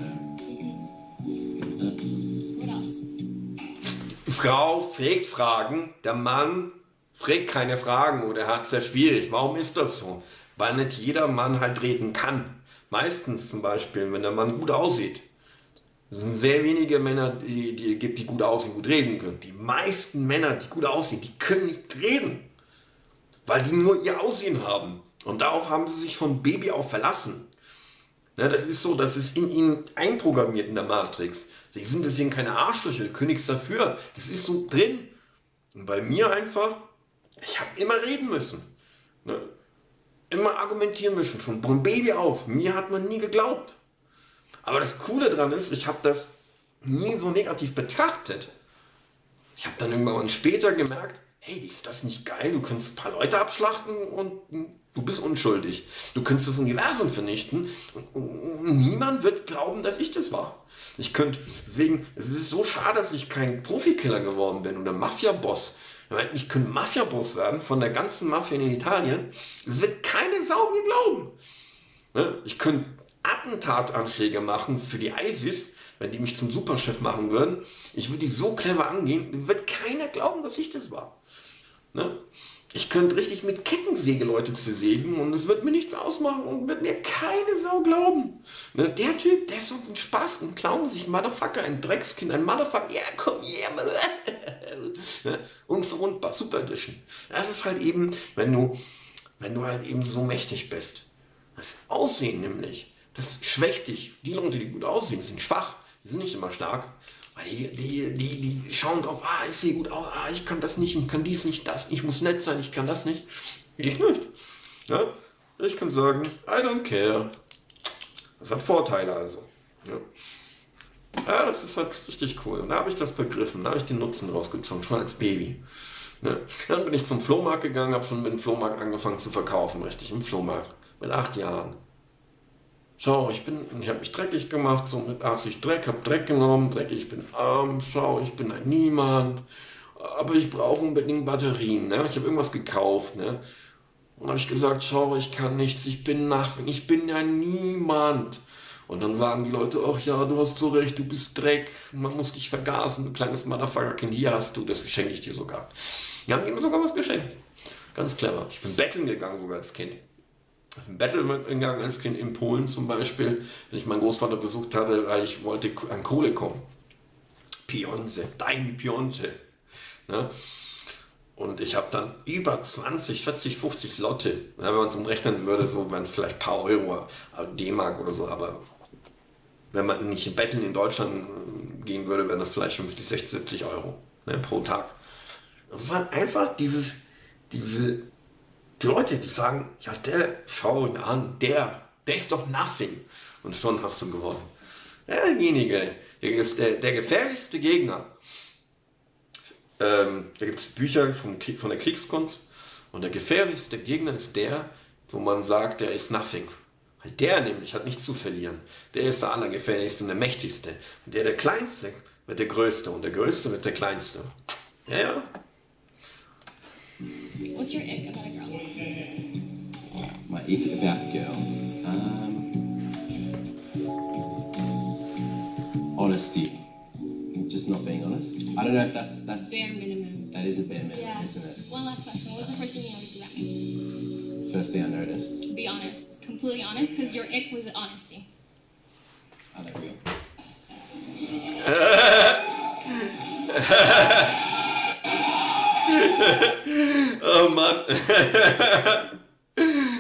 What else? Die Frau fragt Fragen, der Mann fragt keine Fragen oder hat es sehr schwierig. Warum ist das so? Weil nicht jeder Mann halt reden kann. Meistens zum Beispiel, wenn der Mann gut aussieht. Es sind sehr wenige Männer, die gibt, die gut aussehen, gut reden können. Die meisten Männer, die gut aussehen, die können nicht reden. Weil die nur ihr Aussehen haben. Und darauf haben sie sich von Baby auf verlassen. Ne, das ist so, das ist in ihnen einprogrammiert in der Matrix. Die sind deswegen keine Arschlöcher, die können nichts dafür. Das ist so drin. Und bei mir einfach, ich habe immer reden müssen. Ne? Immer argumentieren müssen, schon von Baby auf. Mir hat man nie geglaubt. Aber das Coole daran ist, ich habe das nie so negativ betrachtet. Ich habe dann irgendwann später gemerkt, hey, ist das nicht geil? Du kannst ein paar Leute abschlachten und du bist unschuldig. Du kannst das Universum vernichten und niemand wird glauben, dass ich das war. Ich könnte, deswegen, es ist so schade, dass ich kein Profikiller geworden bin oder Mafia-Boss. Ich könnte Mafia-Boss werden von der ganzen Mafia in Italien. Es wird keine Sau mir glauben. Ne? Ich könnte Attentatanschläge machen für die ISIS, wenn die mich zum Superchef machen würden. Ich würde die so clever angehen, wird keiner glauben, dass ich das war. Ne? Ich könnte richtig mit Kettensäge Leute zersägen und es wird mir nichts ausmachen und wird mir keine Sau glauben. Ne? Der Typ, der ist so ein Spaß, ein Clown, sich ein Motherfucker, ein Dreckskind, ein Motherfucker, ja komm hier, ne? Unverwundbar, Super Edition. Das ist halt eben, wenn du halt eben so mächtig bist. Das Aussehen nämlich, das schwächt dich. Die Leute, die gut aussehen, sind schwach, die sind nicht immer stark. Weil die schauen drauf, ich sehe gut aus, ich kann das nicht, ich kann dies nicht, das, ich muss nett sein, ich kann das nicht. Ich nicht. Ja? Ich kann sagen, I don't care. Das hat Vorteile also. Ja, das ist halt richtig cool. Und da habe ich das begriffen, da habe ich den Nutzen rausgezogen, schon als Baby. Ne? Dann bin ich zum Flohmarkt gegangen, habe schon mit dem Flohmarkt angefangen zu verkaufen, richtig, im Flohmarkt, mit 8 Jahren. Schau, ich habe mich dreckig gemacht, so mit 80 Dreck, habe Dreck genommen, dreckig, ich bin arm, schau, ich bin ein Niemand, aber ich brauche unbedingt Batterien, ne? Ich habe irgendwas gekauft, ne? Und habe ich gesagt, schau, ich kann nichts, ich bin Nothing, ich bin ein Niemand. Und dann sagen die Leute, ach ja, du hast so recht, du bist Dreck, man muss dich vergasen, du kleines Motherfucker-Kind, hier hast du, das schenke ich dir sogar. Die haben mir sogar was geschenkt. Ganz clever. Ich bin betteln gegangen sogar als Kind. Ich bin betteln gegangen als Kind in Polen zum Beispiel, wenn ich meinen Großvater besucht hatte, weil ich wollte an Kohle kommen. Pionze, deine Pionze. Ne? Und ich habe dann über 20, 40, 50 Slotte. Ja, wenn man es umrechnen würde, so wären es vielleicht ein paar Euro, D-Mark oder so, aber wenn man nicht betteln in Deutschland gehen würde, wären das vielleicht 50, 60, 70 Euro, ne, pro Tag. Das ist halt einfach die Leute, die sagen, ja, schau ihn an, der ist doch Nothing. Und schon hast du gewonnen. Derjenige, der ist der gefährlichste Gegner. Da gibt es Bücher von der Kriegskunst. Und der gefährlichste Gegner ist der, wo man sagt, der ist Nothing. Weil der nämlich hat nichts zu verlieren. Der ist der allergefährlichste und der mächtigste. Und der Kleinste wird der Größte und der Größte wird der Kleinste. Ja, ja. What's your ick about a girl? My ick about a girl. Honesty. Just not being honest. I don't know if that's Bare minimum. that is a bare minimum, Yeah. isn't it? One last question. What was the first thing you noticed about me? First thing I noticed. Be honest. Completely honest, because your ick was honesty. Are they real? Oh Mann.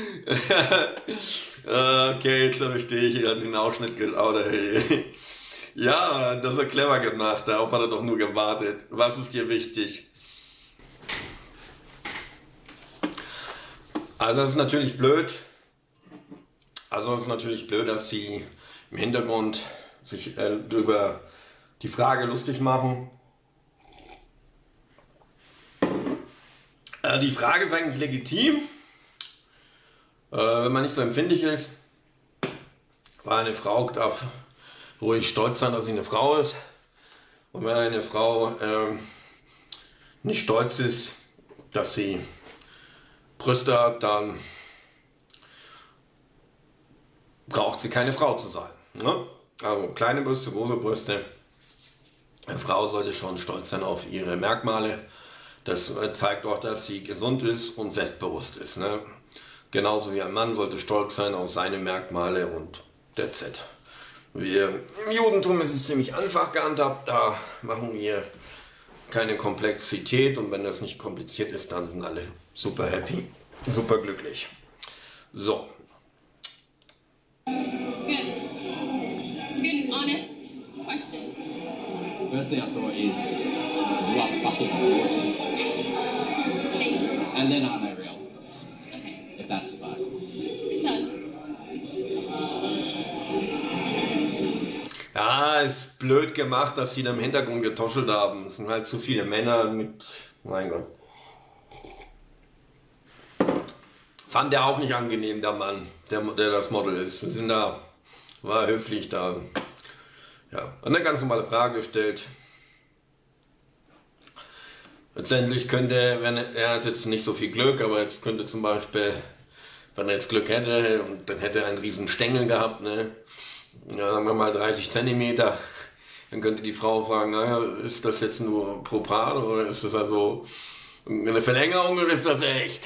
Okay, jetzt verstehe ich, den Ausschnitt geschaut. Ja, das war clever gemacht, darauf hat er doch nur gewartet. Was ist dir wichtig? Also es ist natürlich blöd. Also es ist natürlich blöd, dass sie im Hintergrund sich über die Frage lustig machen. Die Frage ist eigentlich legitim, wenn man nicht so empfindlich ist, weil eine Frau darf ruhig stolz sein, dass sie eine Frau ist. Und wenn eine Frau nicht stolz ist, dass sie Brüste hat, dann braucht sie keine Frau zu sein. Ne? Also kleine Brüste, große Brüste. Eine Frau sollte schon stolz sein auf ihre Merkmale. Das zeigt auch, dass sie gesund ist und selbstbewusst ist. Ne? Genauso wie ein Mann sollte stolz sein auf seine Merkmale und that's it. Im Judentum ist es ziemlich einfach gehandhabt, da machen wir keine Komplexität und wenn das nicht kompliziert ist, dann sind alle super happy, super glücklich. So. Good. It's a good, honest question. First thing I thought is, you are fucking gorgeous. Thank you. And then I'm a real, Okay. if that suffices. It does. Ja, ist blöd gemacht, dass sie da im Hintergrund getoschelt haben. Es sind halt zu viele Männer mit, mein Gott. Fand der auch nicht angenehm, der Mann, der das Model ist. Wir sind da, war höflich da. Ja, eine ganz normale Frage gestellt. Letztendlich könnte, wenn er hat jetzt nicht so viel Glück, aber jetzt könnte zum Beispiel, wenn er jetzt Glück hätte und dann hätte er einen riesen Stängel gehabt, ne? Ja, sagen wir mal 30 Zentimeter, dann könnte die Frau sagen, naja, ist das jetzt nur pro Paar oder ist das also eine Verlängerung oder ist das echt?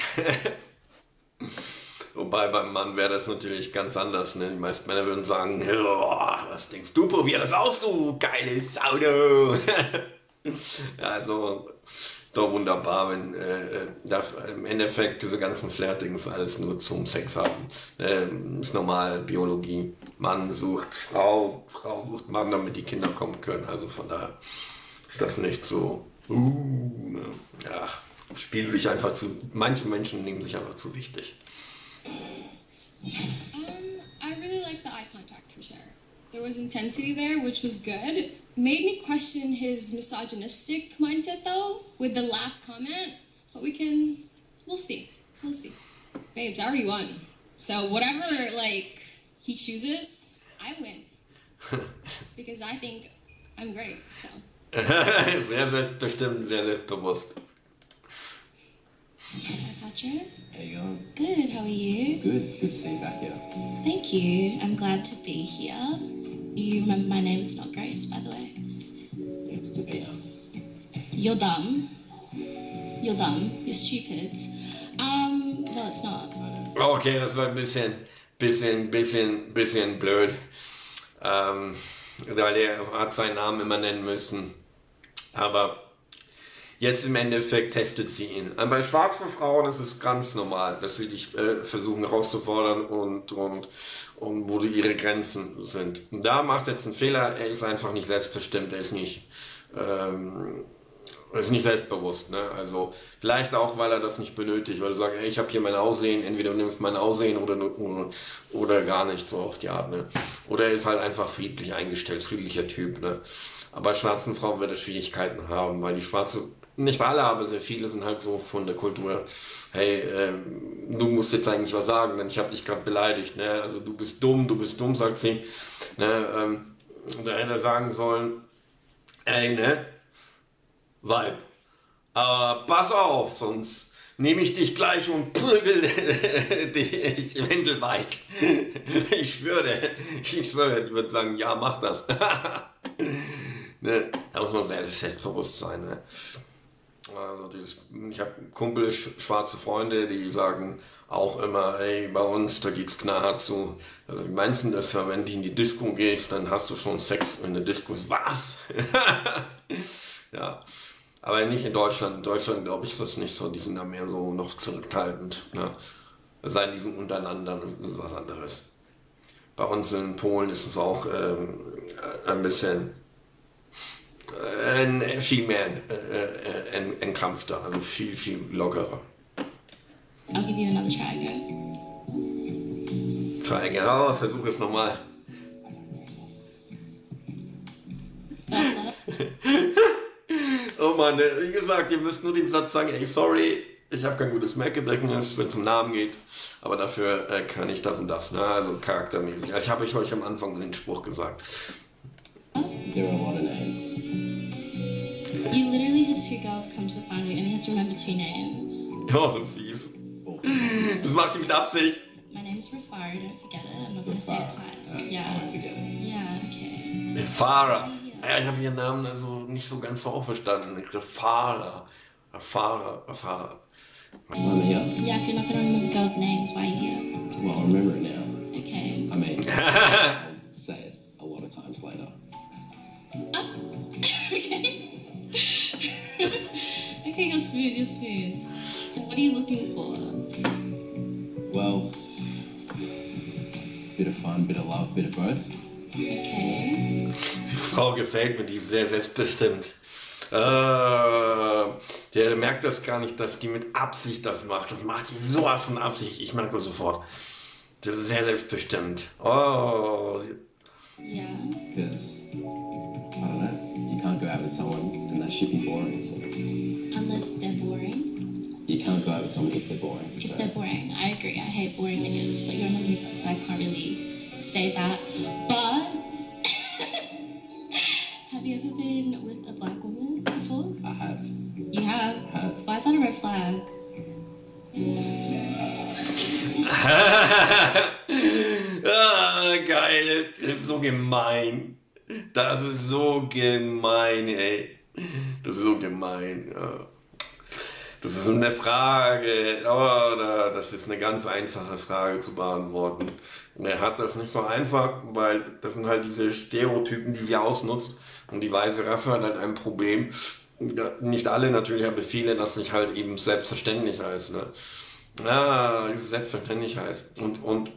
Wobei beim Mann wäre das natürlich ganz anders. Ne? Die meisten Männer würden sagen, was denkst du, probier das aus, du geiles Auto. Ja, also doch wunderbar, wenn im Endeffekt diese ganzen Flirtings alles nur zum Sex haben. Ist normal, Biologie. Mann sucht Frau, Frau sucht Mann, damit die Kinder kommen können. Also von daher ist das nicht so, ne? Ja, spielen sich einfach zu, manche Menschen nehmen sich einfach zu wichtig. I really like the eye contact for sure. There was intensity there, which was good. Made me question his misogynistic mindset though, with the last comment. But we'll see. We'll see. Babes, I already won. So whatever, like, he chooses, I win. Because I think I'm great, so. Sehr selbstbestimmt, sehr selbstbewusst. Hi, Patrick. There you go. Good, how are you? Good to see you back here. Thank you. I'm glad to be here. You remember my name? It's not Grace, by the way. It's Davina. You're dumb. You're dumb. You're stupid. No, it's not. Okay, das war ein bisschen blöd. Weil er hat seinen Namen immer nennen müssen. Aber jetzt im Endeffekt testet sie ihn. Bei schwarzen Frauen ist es ganz normal, dass sie dich versuchen herauszufordern und wo ihre Grenzen sind. Und da macht er jetzt einen Fehler, er ist einfach nicht selbstbestimmt, er ist nicht selbstbewusst. Ne? Also vielleicht auch, weil er das nicht benötigt, weil er sagt, hey, ich habe hier mein Aussehen, entweder du nimmst mein Aussehen oder gar nicht, so auf die Art. Ne? Oder er ist halt einfach friedlich eingestellt, friedlicher Typ. Ne? Aber bei schwarzen Frauen wird er Schwierigkeiten haben, weil die schwarze, nicht alle, aber sehr viele sind halt so von der Kultur, hey, du musst jetzt eigentlich was sagen, denn ich habe dich gerade beleidigt, ne? Also du bist dumm, sagt sie. Ne? Da hätte er sagen sollen, ey, ne, Weib, aber pass auf, sonst nehme ich dich gleich und prügel dich windelweich. Ich schwöre, die würde sagen, ja, mach das. Ne? Da muss man sehr selbstbewusst sein. Ne? Also ich habe Kumpel, schwarze Freunde, die sagen auch immer, ey, bei uns, da geht's knallhart zu. Also wie meinst du das, wenn du in die Disco gehst, dann hast du schon Sex in der Disco. Was? Ja, aber nicht in Deutschland. In Deutschland glaube ich ist das nicht so, die sind da mehr so noch zurückhaltend. Ne? Es sei denn, die sind untereinander, das ist was anderes. bei uns in Polen ist es auch ein bisschen viel mehr entkrampfter, also viel, viel lockerer. I'll give you another try, go. Try again. Oh, versuch es nochmal. First letter. Oh Mann, wie gesagt, ihr müsst nur den Satz sagen, ey, sorry, ich habe kein gutes Merkgedächtnis, wenn es um Namen geht, aber dafür kann ich das und das, ne? Also charaktermäßig. Also ich habe euch am Anfang den Spruch gesagt. There are a lot of names. You literally had two girls come to the final, you only had to remember two names. Oh, das ist fies. Das macht ihr mit Absicht. My name's Rafari, don't forget it. I'm not gonna say it twice. I Yeah. forget it. Yeah, okay. Fahrer. Ja, ich habe ihren Namen also nicht so ganz so verstanden. Fahrer. Fahrer. I'm here. Yeah, if you're not gonna remember girls' names, why are you here? Well, I remember it now. Okay. I mean, I'll say it a lot of times later. Okay. Okay, you're smooth, you're smooth. So what are you looking for? Well, bit of fun, bit of love, bit of both. Okay. Die Frau gefällt mir, die ist sehr selbstbestimmt. Der merkt das gar nicht, dass die mit Absicht das macht. Das macht die sowas von Absicht. Ich merke das sofort. Das ist sehr selbstbestimmt. Oh. Yeah. Because, I don't know, you can't go out with someone and that should be boring. So Unless they're boring. you can't go out with someone if they're boring. If So. they're boring, I agree. I hate boring niggas, but you're not a nigga, so I can't really say that. But have you ever been with a black woman before? I have. You have? Have. Why is that a red flag? Ah, geil. Das ist so gemein. Das ist so gemein, ey. Das ist so gemein. Ja. Das ist eine Frage, aber das ist eine ganz einfache Frage zu beantworten. Und er hat das nicht so einfach, weil das sind halt diese Stereotypen, die sie ausnutzt. Und die weiße Rasse hat halt ein Problem. Nicht alle natürlich, aber viele, das nicht halt eben selbstverständlich heißt. Ne? Ja, das ist selbstverständlich heißt. Und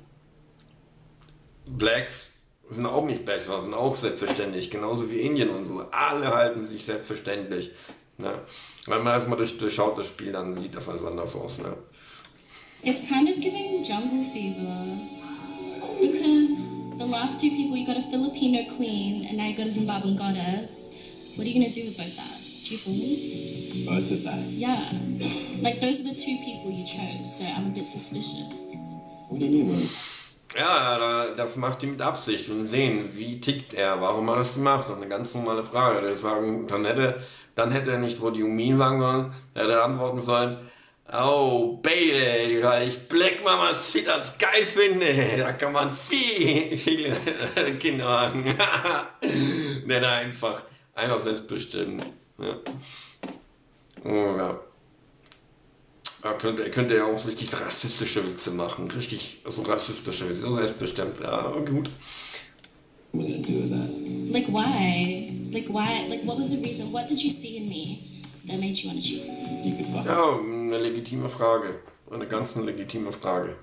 Blacks sind auch nicht besser, sind auch selbstverständlich, genauso wie Indien und so. Alle halten sich selbstverständlich. Ne? Wenn man erstmal durchschaut das Spiel, dann sieht das alles anders aus. Ne? It's kind of giving jungle fever. Because the last two people, you got a Filipino queen and now you got a Zimbabwean goddess. What are you gonna do with both that? Do you feel me? Both of that. Yeah. Like those are the two people you chose, so I'm a bit suspicious. What do you mean, man? Ja, das macht die mit Absicht und sehen, wie tickt er, warum hat er das gemacht? Und eine ganz normale Frage. Der sagen, dann hätte er nicht What do you mean sagen sollen, er hätte antworten sollen, oh Baby, weil ich Black Mamacitas geil finde, da kann man viele Kinder haben. Nenn einfach selbstbestimmt. Ja. Oh, ja. Er könnte ja auch richtig rassistische Witze machen. Richtig so rassistische Witze. So selbstbestimmt. Ja, gut. What are you gonna do with that? Like why? Like what was the reason? What did you see in me that made you want to choose me? You could fuck. Ja, eine legitime Frage. Eine ganz legitime Frage.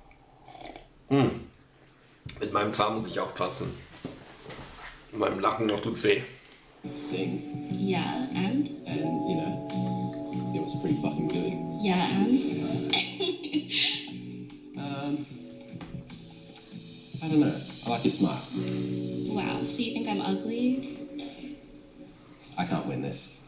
Mit meinem Zahn muss ich aufpassen. Mit meinem Lachen noch tut's weh. Sing, Yeah, and? and you know, it was pretty fucking good. Yeah, and? I don't know. I like your smile. Wow, so you think I'm ugly? I can't win this.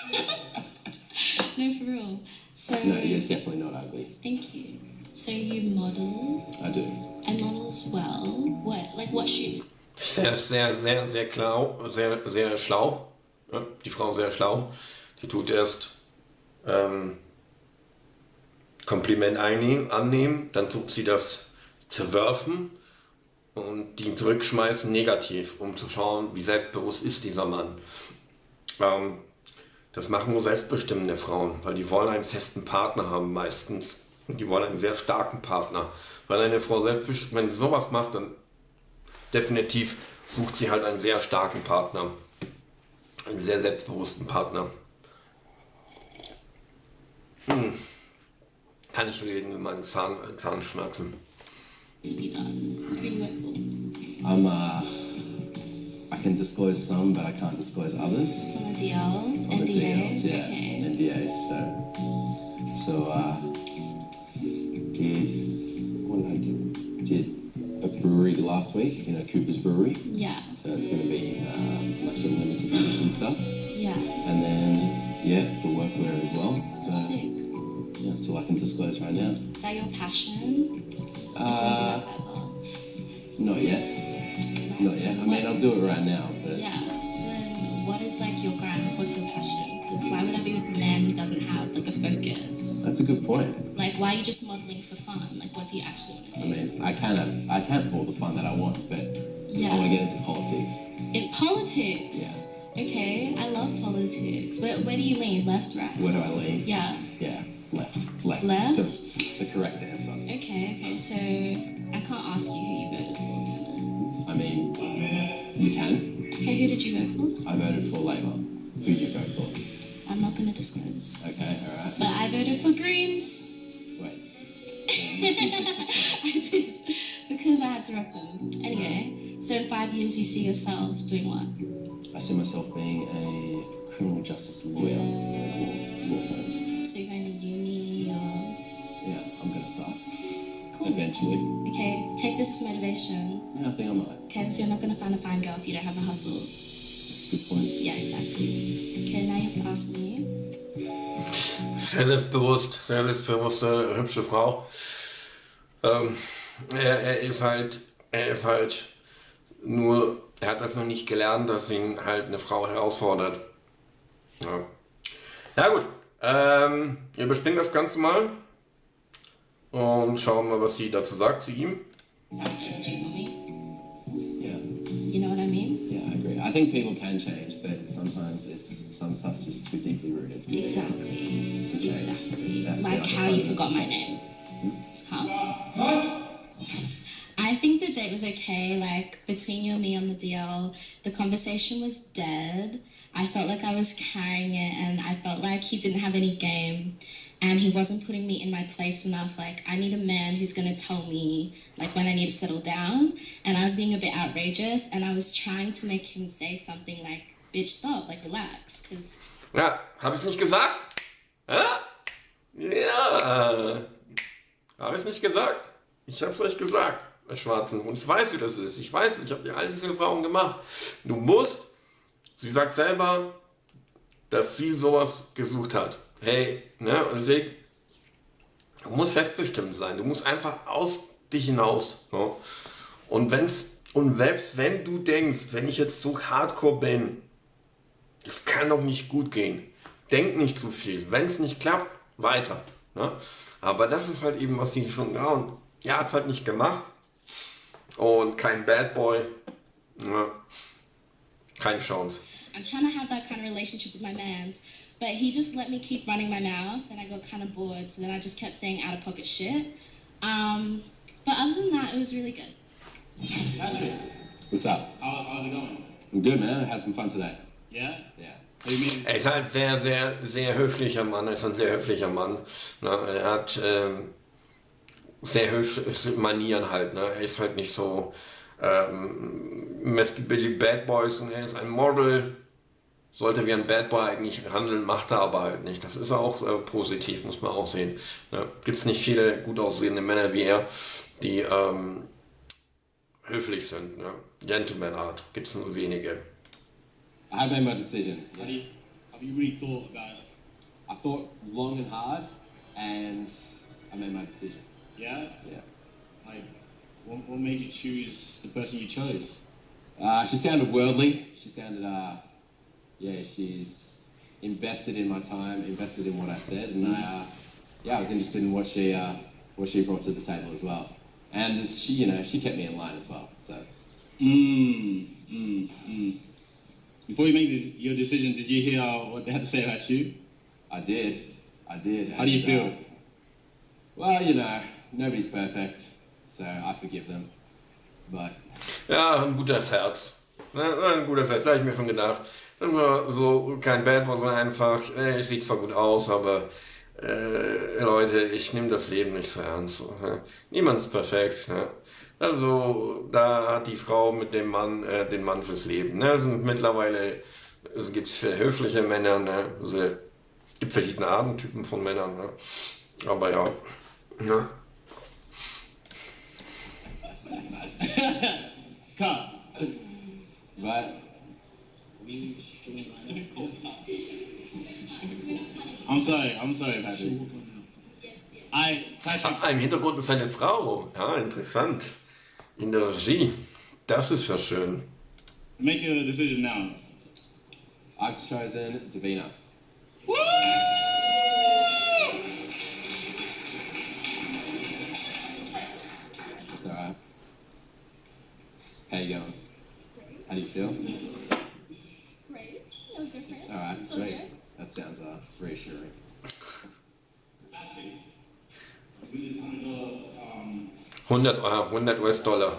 No, for real. So, No, you're definitely not ugly. thank you. So you model? I do. I model as well. What shoots? Sehr schlau. Ja, die Frau sehr schlau. Die tut erst Kompliment annehmen, dann tut sie das zerwerfen und die zurückschmeißen negativ, um zu schauen, wie selbstbewusst ist dieser Mann. Das machen nur selbstbestimmende Frauen, weil die wollen einen festen Partner haben meistens. Die wollen einen sehr starken Partner. Weil eine Frau selbstbestimmt, wenn sie sowas macht, dann definitiv sucht sie halt einen sehr starken Partner. Einen sehr selbstbewussten Partner. Kann ich reden mit meinen Zahnschmerzen. To be done. Who do you work for? I can disclose some, but I can't disclose others. It's on the DL. On the NDA. DLs, yeah, Okay. NDAs. What did I do? Did a brewery last week, you know, Cooper's Brewery. Yeah. So it's going to be like some limited edition stuff. Yeah. And then, yeah, for workwear as well. So, Sick. yeah, that's all I can disclose right now. Is that your passion? You can do that forever. Not yet. Not yet. I mean, I'll do it right now, but Yeah. So then, what is like your grind? What's your passion? Because why would I be with a man who doesn't have like a focus? that's a good point. Like, why are you just modeling for fun? Like, what do you actually want to do? I mean, I can't have all the fun that I want, but I Yeah. want to get into politics. In politics. Okay, I love politics. Where do you lean? Left, right? Where do I lean? Yeah. Yeah, left. Left. Left? The correct answer. Okay. So I can't ask you who you voted for. Can I mean, you can. I? Okay, who did you vote for? I voted for Labour. Who did you vote for? I'm not gonna disclose. Okay, alright. But I voted for Greens. Wait. I did because I had to rep them. Anyway, so in 5 years you see yourself doing what? I see myself being a criminal justice lawyer at a law firm. So you're going to uni or Yeah, I'm gonna start. cool. Eventually. Okay, take this as motivation. Yeah, I think I might. Okay, so you're not gonna find a fine girl if you don't have a hustle. Good point. Yeah, exactly. Okay, now you have to ask me. Sehr selbstbewusste, hübsche Frau. Er ist halt nur, er hat das noch nicht gelernt, dass ihn halt eine Frau herausfordert. Ja, ja gut, wir überspringen das Ganze mal und schauen mal, was sie dazu sagt, zu ihm. Would you for me? Yeah. You know what I mean? Yeah, I agree. I think people can change, but sometimes some stuff's just too deeply rooted. Exactly. To change. Exactly. That's the Like other how you part. forgot my name. Huh? I think the date was okay. Like between you and me on the DL, the conversation was dead. I felt like I was carrying it, and I felt like he didn't have any game, and he wasn't putting me in my place enough. Like I need a man who's gonna tell me like when I need to settle down. And I was being a bit outrageous, and I was trying to make him say something like, "Bitch, stop! Like relax," because Ja, habe ich es nicht gesagt? Ja, habe ich es nicht gesagt? Ich habe es euch gesagt, ihr Schwarzen. Und ich weiß, wie das ist. Ich weiß, ich habe dir all diese Erfahrungen gemacht. Du musst, sie sagt selber, dass sie sowas gesucht hat. Hey, ne, und deswegen, du musst selbstbestimmt sein. Du musst einfach aus dich hinaus. Ne? Und selbst wenn du denkst, wenn ich jetzt so hardcore bin, das kann doch nicht gut gehen. Denk nicht zu viel. Wenn es nicht klappt, weiter. Ne? Aber das ist halt eben, was sie schon, ja, hat es halt nicht gemacht. Und kein Bad Boy. Ja, keine Chance. I'm trying to have that kind of relationship with my mans, but he just let me keep running my mouth, and I got kind of bored, so then I just kept saying out of pocket shit. But other than that, it was really good. Patrick, what's up? How's it going? I'm good, man. I had some fun today. Yeah? Yeah. What do you mean? Er ist halt sehr höflicher Mann. Er ist ein sehr höflicher Mann. Ne? Er hat sehr höfliche Manieren halt. Ne? Er ist halt nicht so Billy Bad Boys, und er ist ein Model. Sollte wie ein Bad Boy eigentlich handeln, macht er aber halt nicht. Das ist auch positiv, muss man auch sehen. Ne? Gibt es nicht viele gut aussehende Männer wie er, die höflich sind. Ne? Gentleman Art. Gibt es nur wenige. I have made my decision. Have you really thought about it? I thought long and hard, and I made my decision. Yeah? Yeah. Like, what made you choose the person you chose? She sounded worldly. She sounded, yeah, she's invested in my time, invested in what I said, and I was interested in what she brought to the table as well. And she kept me in line as well. So. Before you make your decision, did you hear what they had to say about you? I did. How do you feel? Well, nobody's perfect, so I forgive them. But Ja, ein gutes Herz. Ein gutes Herz, habe ich mir schon gedacht. Das war so kein Bad Boy, sondern einfach, sieht zwar gut aus, aber Leute, ich nehme das Leben nicht so ernst. So, Niemand ist perfekt. Also da hat die Frau mit dem Mann den Mann fürs Leben. Ne? Also mittlerweile gibt es für höfliche Männer, ne? Also, es gibt verschiedene Artentypen von Männern. Ne? Aber ja. Ne? Cut. But I'm sorry, Patrick. Patrick. Im Hintergrund ist eine Frau. Ja, interessant. In der Regie. Das ist ja schön. Make a decision now. I've chosen Davina. Woo! It's alright. How you going? How do you feel? Great. No different. Alright, sweet. That sounds reassuring. 100 US-Dollar.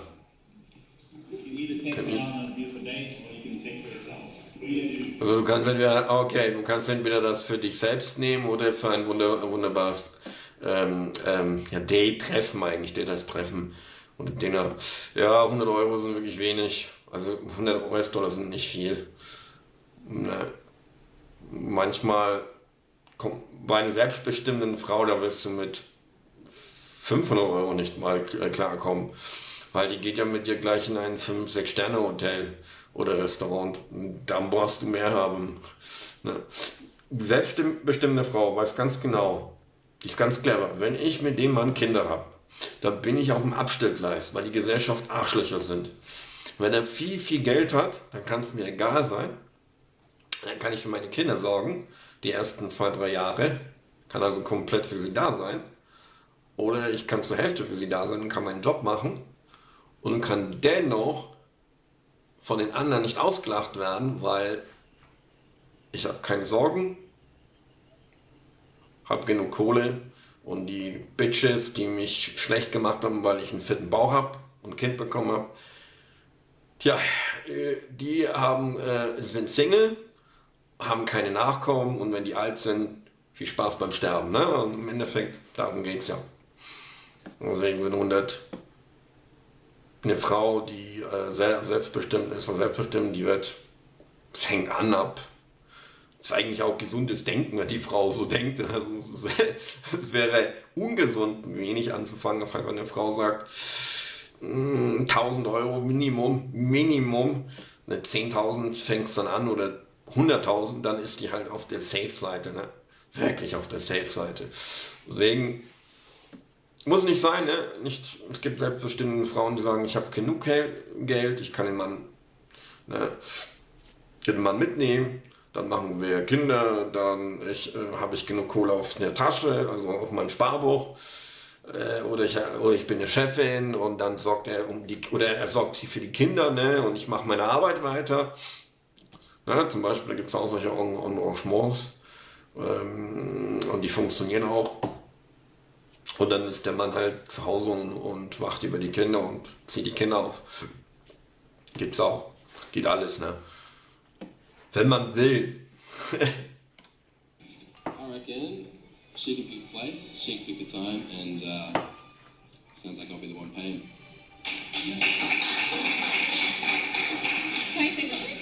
Also du kannst entweder das für dich selbst nehmen oder für ein wunderbares Date-Treffen eigentlich, Date-Treffen und Dinner. Ja, 100 Euro sind wirklich wenig, also 100 US-Dollar sind nicht viel. Ne. Manchmal bei einer selbstbestimmten Frau, da wirst du mit 500 Euro nicht mal klarkommen, weil die geht ja mit dir gleich in ein 5-6-Sterne-Hotel oder Restaurant. Dann brauchst du mehr haben. Ne? Selbstbestimmte Frau weiß ganz genau, die ist ganz clever. Wenn ich mit dem Mann Kinder habe, dann bin ich auf dem Abstellgleis, weil die Gesellschaft Arschlöcher sind. Wenn er viel, viel Geld hat, dann kann es mir egal sein. Dann kann ich für meine Kinder sorgen, die ersten 2-3 Jahre, kann also komplett für sie da sein. Oder ich kann zur Hälfte für sie da sein und kann meinen Job machen und kann dennoch von den anderen nicht ausgelacht werden, weil ich habe keine Sorgen, habe genug Kohle und die Bitches, die mich schlecht gemacht haben, weil ich einen fetten Bauch habe und ein Kind bekommen habe, tja, die sind Single, haben keine Nachkommen und wenn die alt sind, viel Spaß beim Sterben. Ne? Und im Endeffekt, darum geht es ja. Deswegen sind 100 eine Frau, die sehr selbstbestimmt ist und selbstbestimmt, die fängt an ab. Das ist eigentlich auch gesundes Denken, wenn die Frau so denkt. Also es wäre ungesund, wenig anzufangen. Das heißt, wenn eine Frau sagt, 1000 Euro Minimum, ne, 10.000 fängst dann an oder 100.000, dann ist die halt auf der Safe-Seite. Ne? Wirklich auf der Safe-Seite. Deswegen muss nicht sein, ne? Es gibt selbstbestimmte Frauen, die sagen, ich habe genug Geld, ich kann den Mann mitnehmen, dann machen wir Kinder, dann habe ich genug Kohle auf der Tasche, also auf meinem Sparbuch, oder ich bin eine Chefin und dann sorgt er er sorgt für die Kinder, ne? Und ich mache meine Arbeit weiter. Ne? Zum Beispiel, da gibt es auch solche Engagements und die funktionieren auch. Und dann ist der Mann halt zu Hause und wacht über die Kinder und zieht die Kinder auf. Gibt's auch. Geht alles, ne? Wenn man will. I reckon she can pick the place, she can pick the time, and sounds like I'll be the one paying. Can I say something?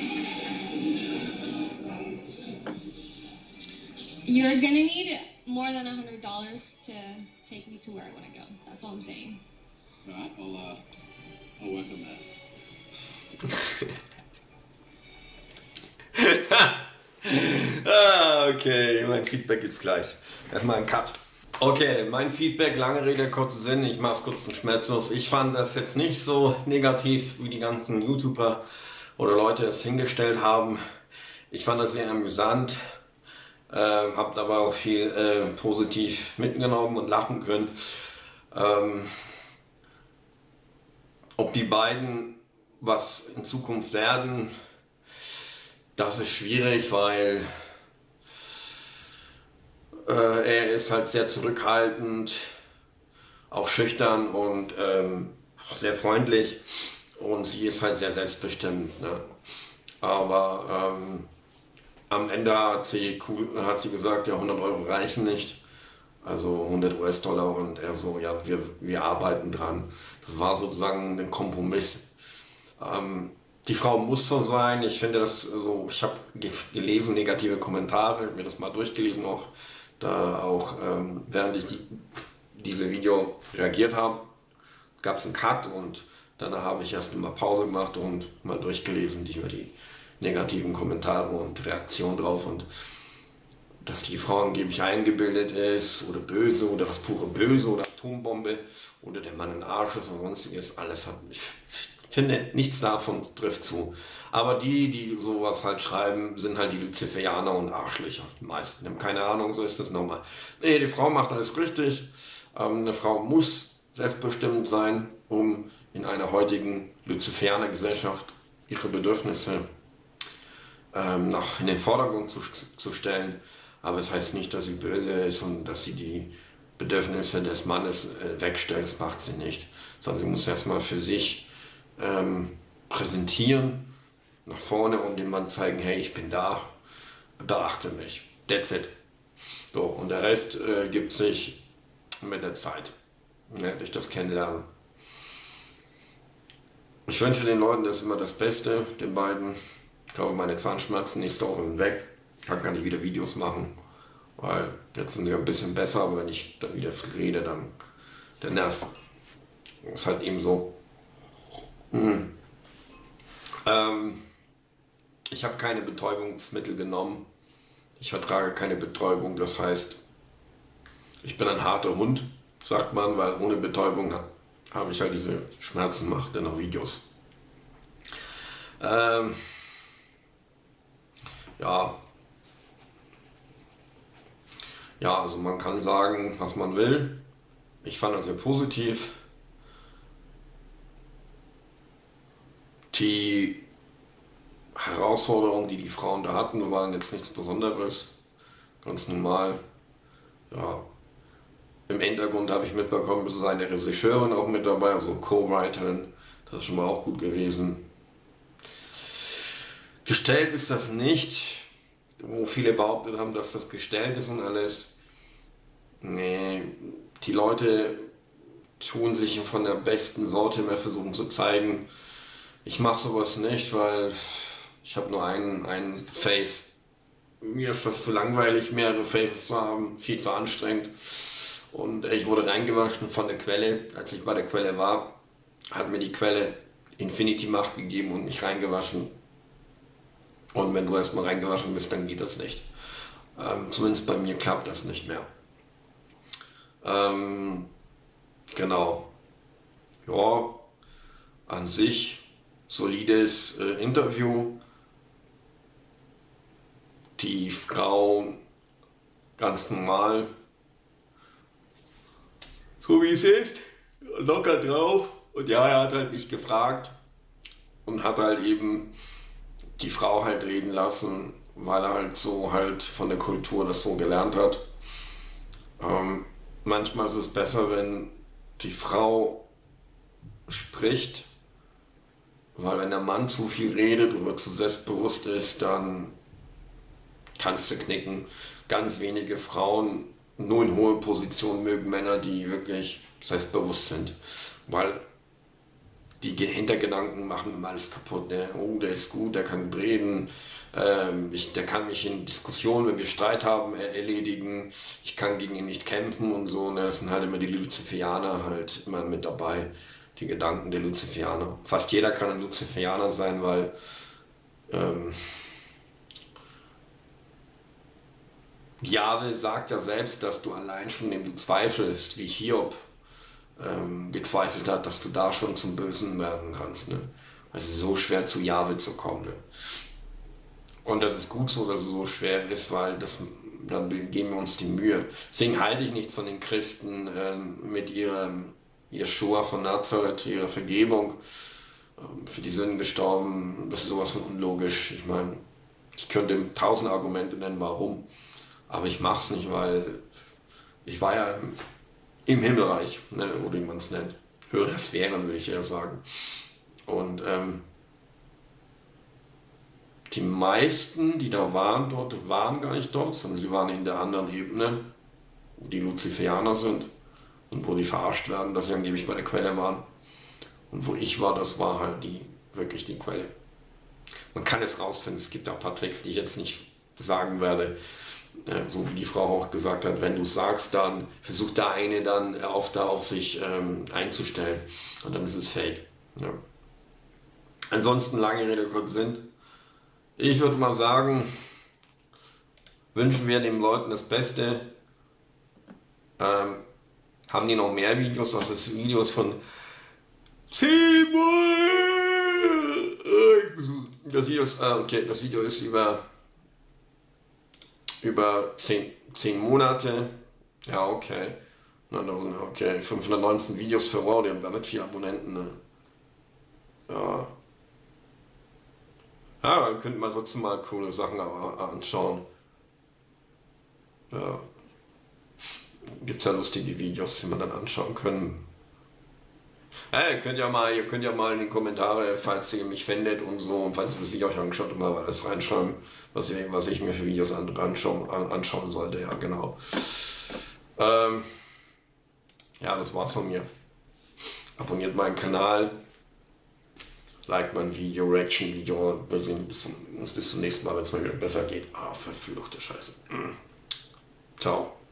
You're gonna need more than $100 to take me to where I want to go. That's all I'm saying. Alright, I'll work on that. Okay, mein Feedback gibt's gleich. Erstmal ein Cut. Okay, mein Feedback, lange Rede, kurzer Sinn, ich mach's kurz und schmerzlos. Ich fand das jetzt nicht so negativ, wie die ganzen YouTuber oder Leute es hingestellt haben. Ich fand das sehr amüsant. Habt aber auch viel positiv mitgenommen und lachen können. Ob die beiden was in Zukunft werden, das ist schwierig, weil er ist halt sehr zurückhaltend, auch schüchtern und sehr freundlich und sie ist halt sehr selbstbestimmt. Ne? Aber am Ende hat sie gesagt, ja 100 Euro reichen nicht. also 100 US-Dollar und er so, ja, wir arbeiten dran. Das war sozusagen ein Kompromiss. Die Frau muss so sein, ich finde das so, ich habe gelesen negative Kommentare, mir das mal durchgelesen auch, da auch während ich diese Video reagiert habe, gab es einen Cut und danach habe ich erst mal Pause gemacht und mal durchgelesen, die negativen Kommentare und Reaktionen drauf und dass die Frau angeblich eingebildet ist oder böse oder das pure Böse oder Atombombe oder der Mann ein Arsch ist oder sonstiges, alles hat, ich finde, nichts davon trifft zu. Aber die sowas halt schreiben, sind halt die Luziferianer und Arschlöcher. Die meisten haben keine Ahnung, so ist das normal. Nee, die Frau macht alles richtig. Eine Frau muss selbstbestimmt sein, um in einer heutigen Luziferianer Gesellschaft ihre Bedürfnisse in den Vordergrund zu stellen. Aber es heißt nicht, dass sie böse ist und dass sie die Bedürfnisse des Mannes wegstellt. Das macht sie nicht. Sondern sie muss erstmal für sich präsentieren, nach vorne und dem Mann zeigen, hey, ich bin da, beachte mich. That's it. So, und der Rest gibt sich mit der Zeit, durch das Kennenlernen. Ich wünsche den Leuten das immer das Beste, den beiden. Ich glaube, meine Zahnschmerzen nächste Woche sind weg. Ich kann gar nicht wieder Videos machen, weil jetzt sind sie ein bisschen besser, aber wenn ich dann wieder viel rede, dann der Nerv. Ist halt eben so. Ich habe keine Betäubungsmittel genommen. Ich vertrage keine Betäubung, das heißt, ich bin ein harter Hund, sagt man, weil ohne Betäubung habe ich halt diese Schmerzen, macht dann auch Videos. Ja, also man kann sagen, was man will. Ich fand das sehr positiv. Die Herausforderungen, die die Frauen da hatten, waren jetzt nichts Besonderes. Ganz normal. Ja. Im Hintergrund habe ich mitbekommen, es ist eine Regisseurin auch mit dabei, also Co-Writerin. Das ist schon mal auch gut gewesen. Gestellt ist das nicht, wo viele behauptet haben, dass das gestellt ist und alles. Nee, die Leute tun sich von der besten Sorte mehr versuchen zu zeigen. Ich mache sowas nicht, weil ich habe nur einen Face. Mir ist das zu langweilig, mehrere Faces zu haben, viel zu anstrengend. Und ich wurde reingewaschen von der Quelle. Als ich bei der Quelle war, hat mir die Quelle Infinity Macht gegeben und mich reingewaschen. Und wenn du erstmal reingewaschen bist, dann geht das nicht. Zumindest bei mir klappt das nicht mehr. Genau. Ja, an sich solides Interview. Die Frau ganz normal, so wie es ist, locker drauf. Und ja, er hat halt nicht gefragt und hat halt eben die Frau halt reden lassen, weil er halt so halt von der Kultur das so gelernt hat. Manchmal ist es besser, wenn die Frau spricht, weil wenn der Mann zu viel redet oder zu selbstbewusst ist, dann kannst du knicken. Ganz wenige Frauen, nur in hohe Positionen mögen Männer, die wirklich selbstbewusst sind, weil die Hintergedanken machen immer alles kaputt. Ne? Oh, der ist gut, der kann reden, der kann mich in Diskussionen, wenn wir Streit haben, erledigen, ich kann gegen ihn nicht kämpfen und so. Ne? Das sind halt immer die Luziferianer halt immer mit dabei, die Gedanken der Luziferianer. Fast jeder kann ein Luziferianer sein, weil Jahwe sagt ja selbst, dass du allein schon, indem du zweifelst, wie Hiob gezweifelt hat, dass du da schon zum Bösen werden kannst. Ne? Es ist so schwer, zu Jahwe zu kommen. Ne? Und das ist gut so, dass es so schwer ist, weil dann geben wir uns die Mühe. Deswegen halte ich nichts von den Christen mit ihrem Jeschua von Nazareth, ihrer Vergebung, für die Sünden gestorben. Das ist sowas von unlogisch. Ich meine, ich könnte 1000 Argumente nennen, warum. Aber ich mache es nicht, weil ich war ja im Himmelreich, ne, oder wie man es nennt. Höhere Sphären, würde ich eher sagen. Und die meisten, die da waren dort, waren gar nicht dort, sondern sie waren in der anderen Ebene. wo die Luziferianer sind und wo die verarscht werden, dass sie angeblich bei der Quelle waren. Und wo ich war, das war halt wirklich die Quelle. Man kann es rausfinden, es gibt auch ein paar Tricks, die ich jetzt nicht sagen werde. So wie die Frau auch gesagt hat, wenn du es sagst, dann versucht der eine dann auf sich einzustellen und dann ist es fake. Ja. Ansonsten, lange Rede, kurzer Sinn. Ich würde mal sagen, wünschen wir den Leuten das Beste. Haben die noch mehr Videos, also das Videos von 10 das Video ist über 10 Monate. Ja, okay. Okay, 519 Videos für wow, die haben gar nicht viele Abonnenten. Ne? Ja. Ja, dann könnte man trotzdem mal coole Sachen anschauen. Ja. Gibt es ja lustige Videos, die man dann anschauen können. Hey, ihr könnt ja mal in die Kommentare, falls ihr mich findet und so, und falls ihr das Video euch angeschaut habt, mal alles reinschreiben, was ich mir für Videos anschauen sollte. Ja, genau. Ja, das war's von mir. Abonniert meinen Kanal, liked mein Video, Reaction-Video und wir sehen uns bis zum nächsten Mal, wenn es mal wieder besser geht. Ah, verfluchte Scheiße. Ciao.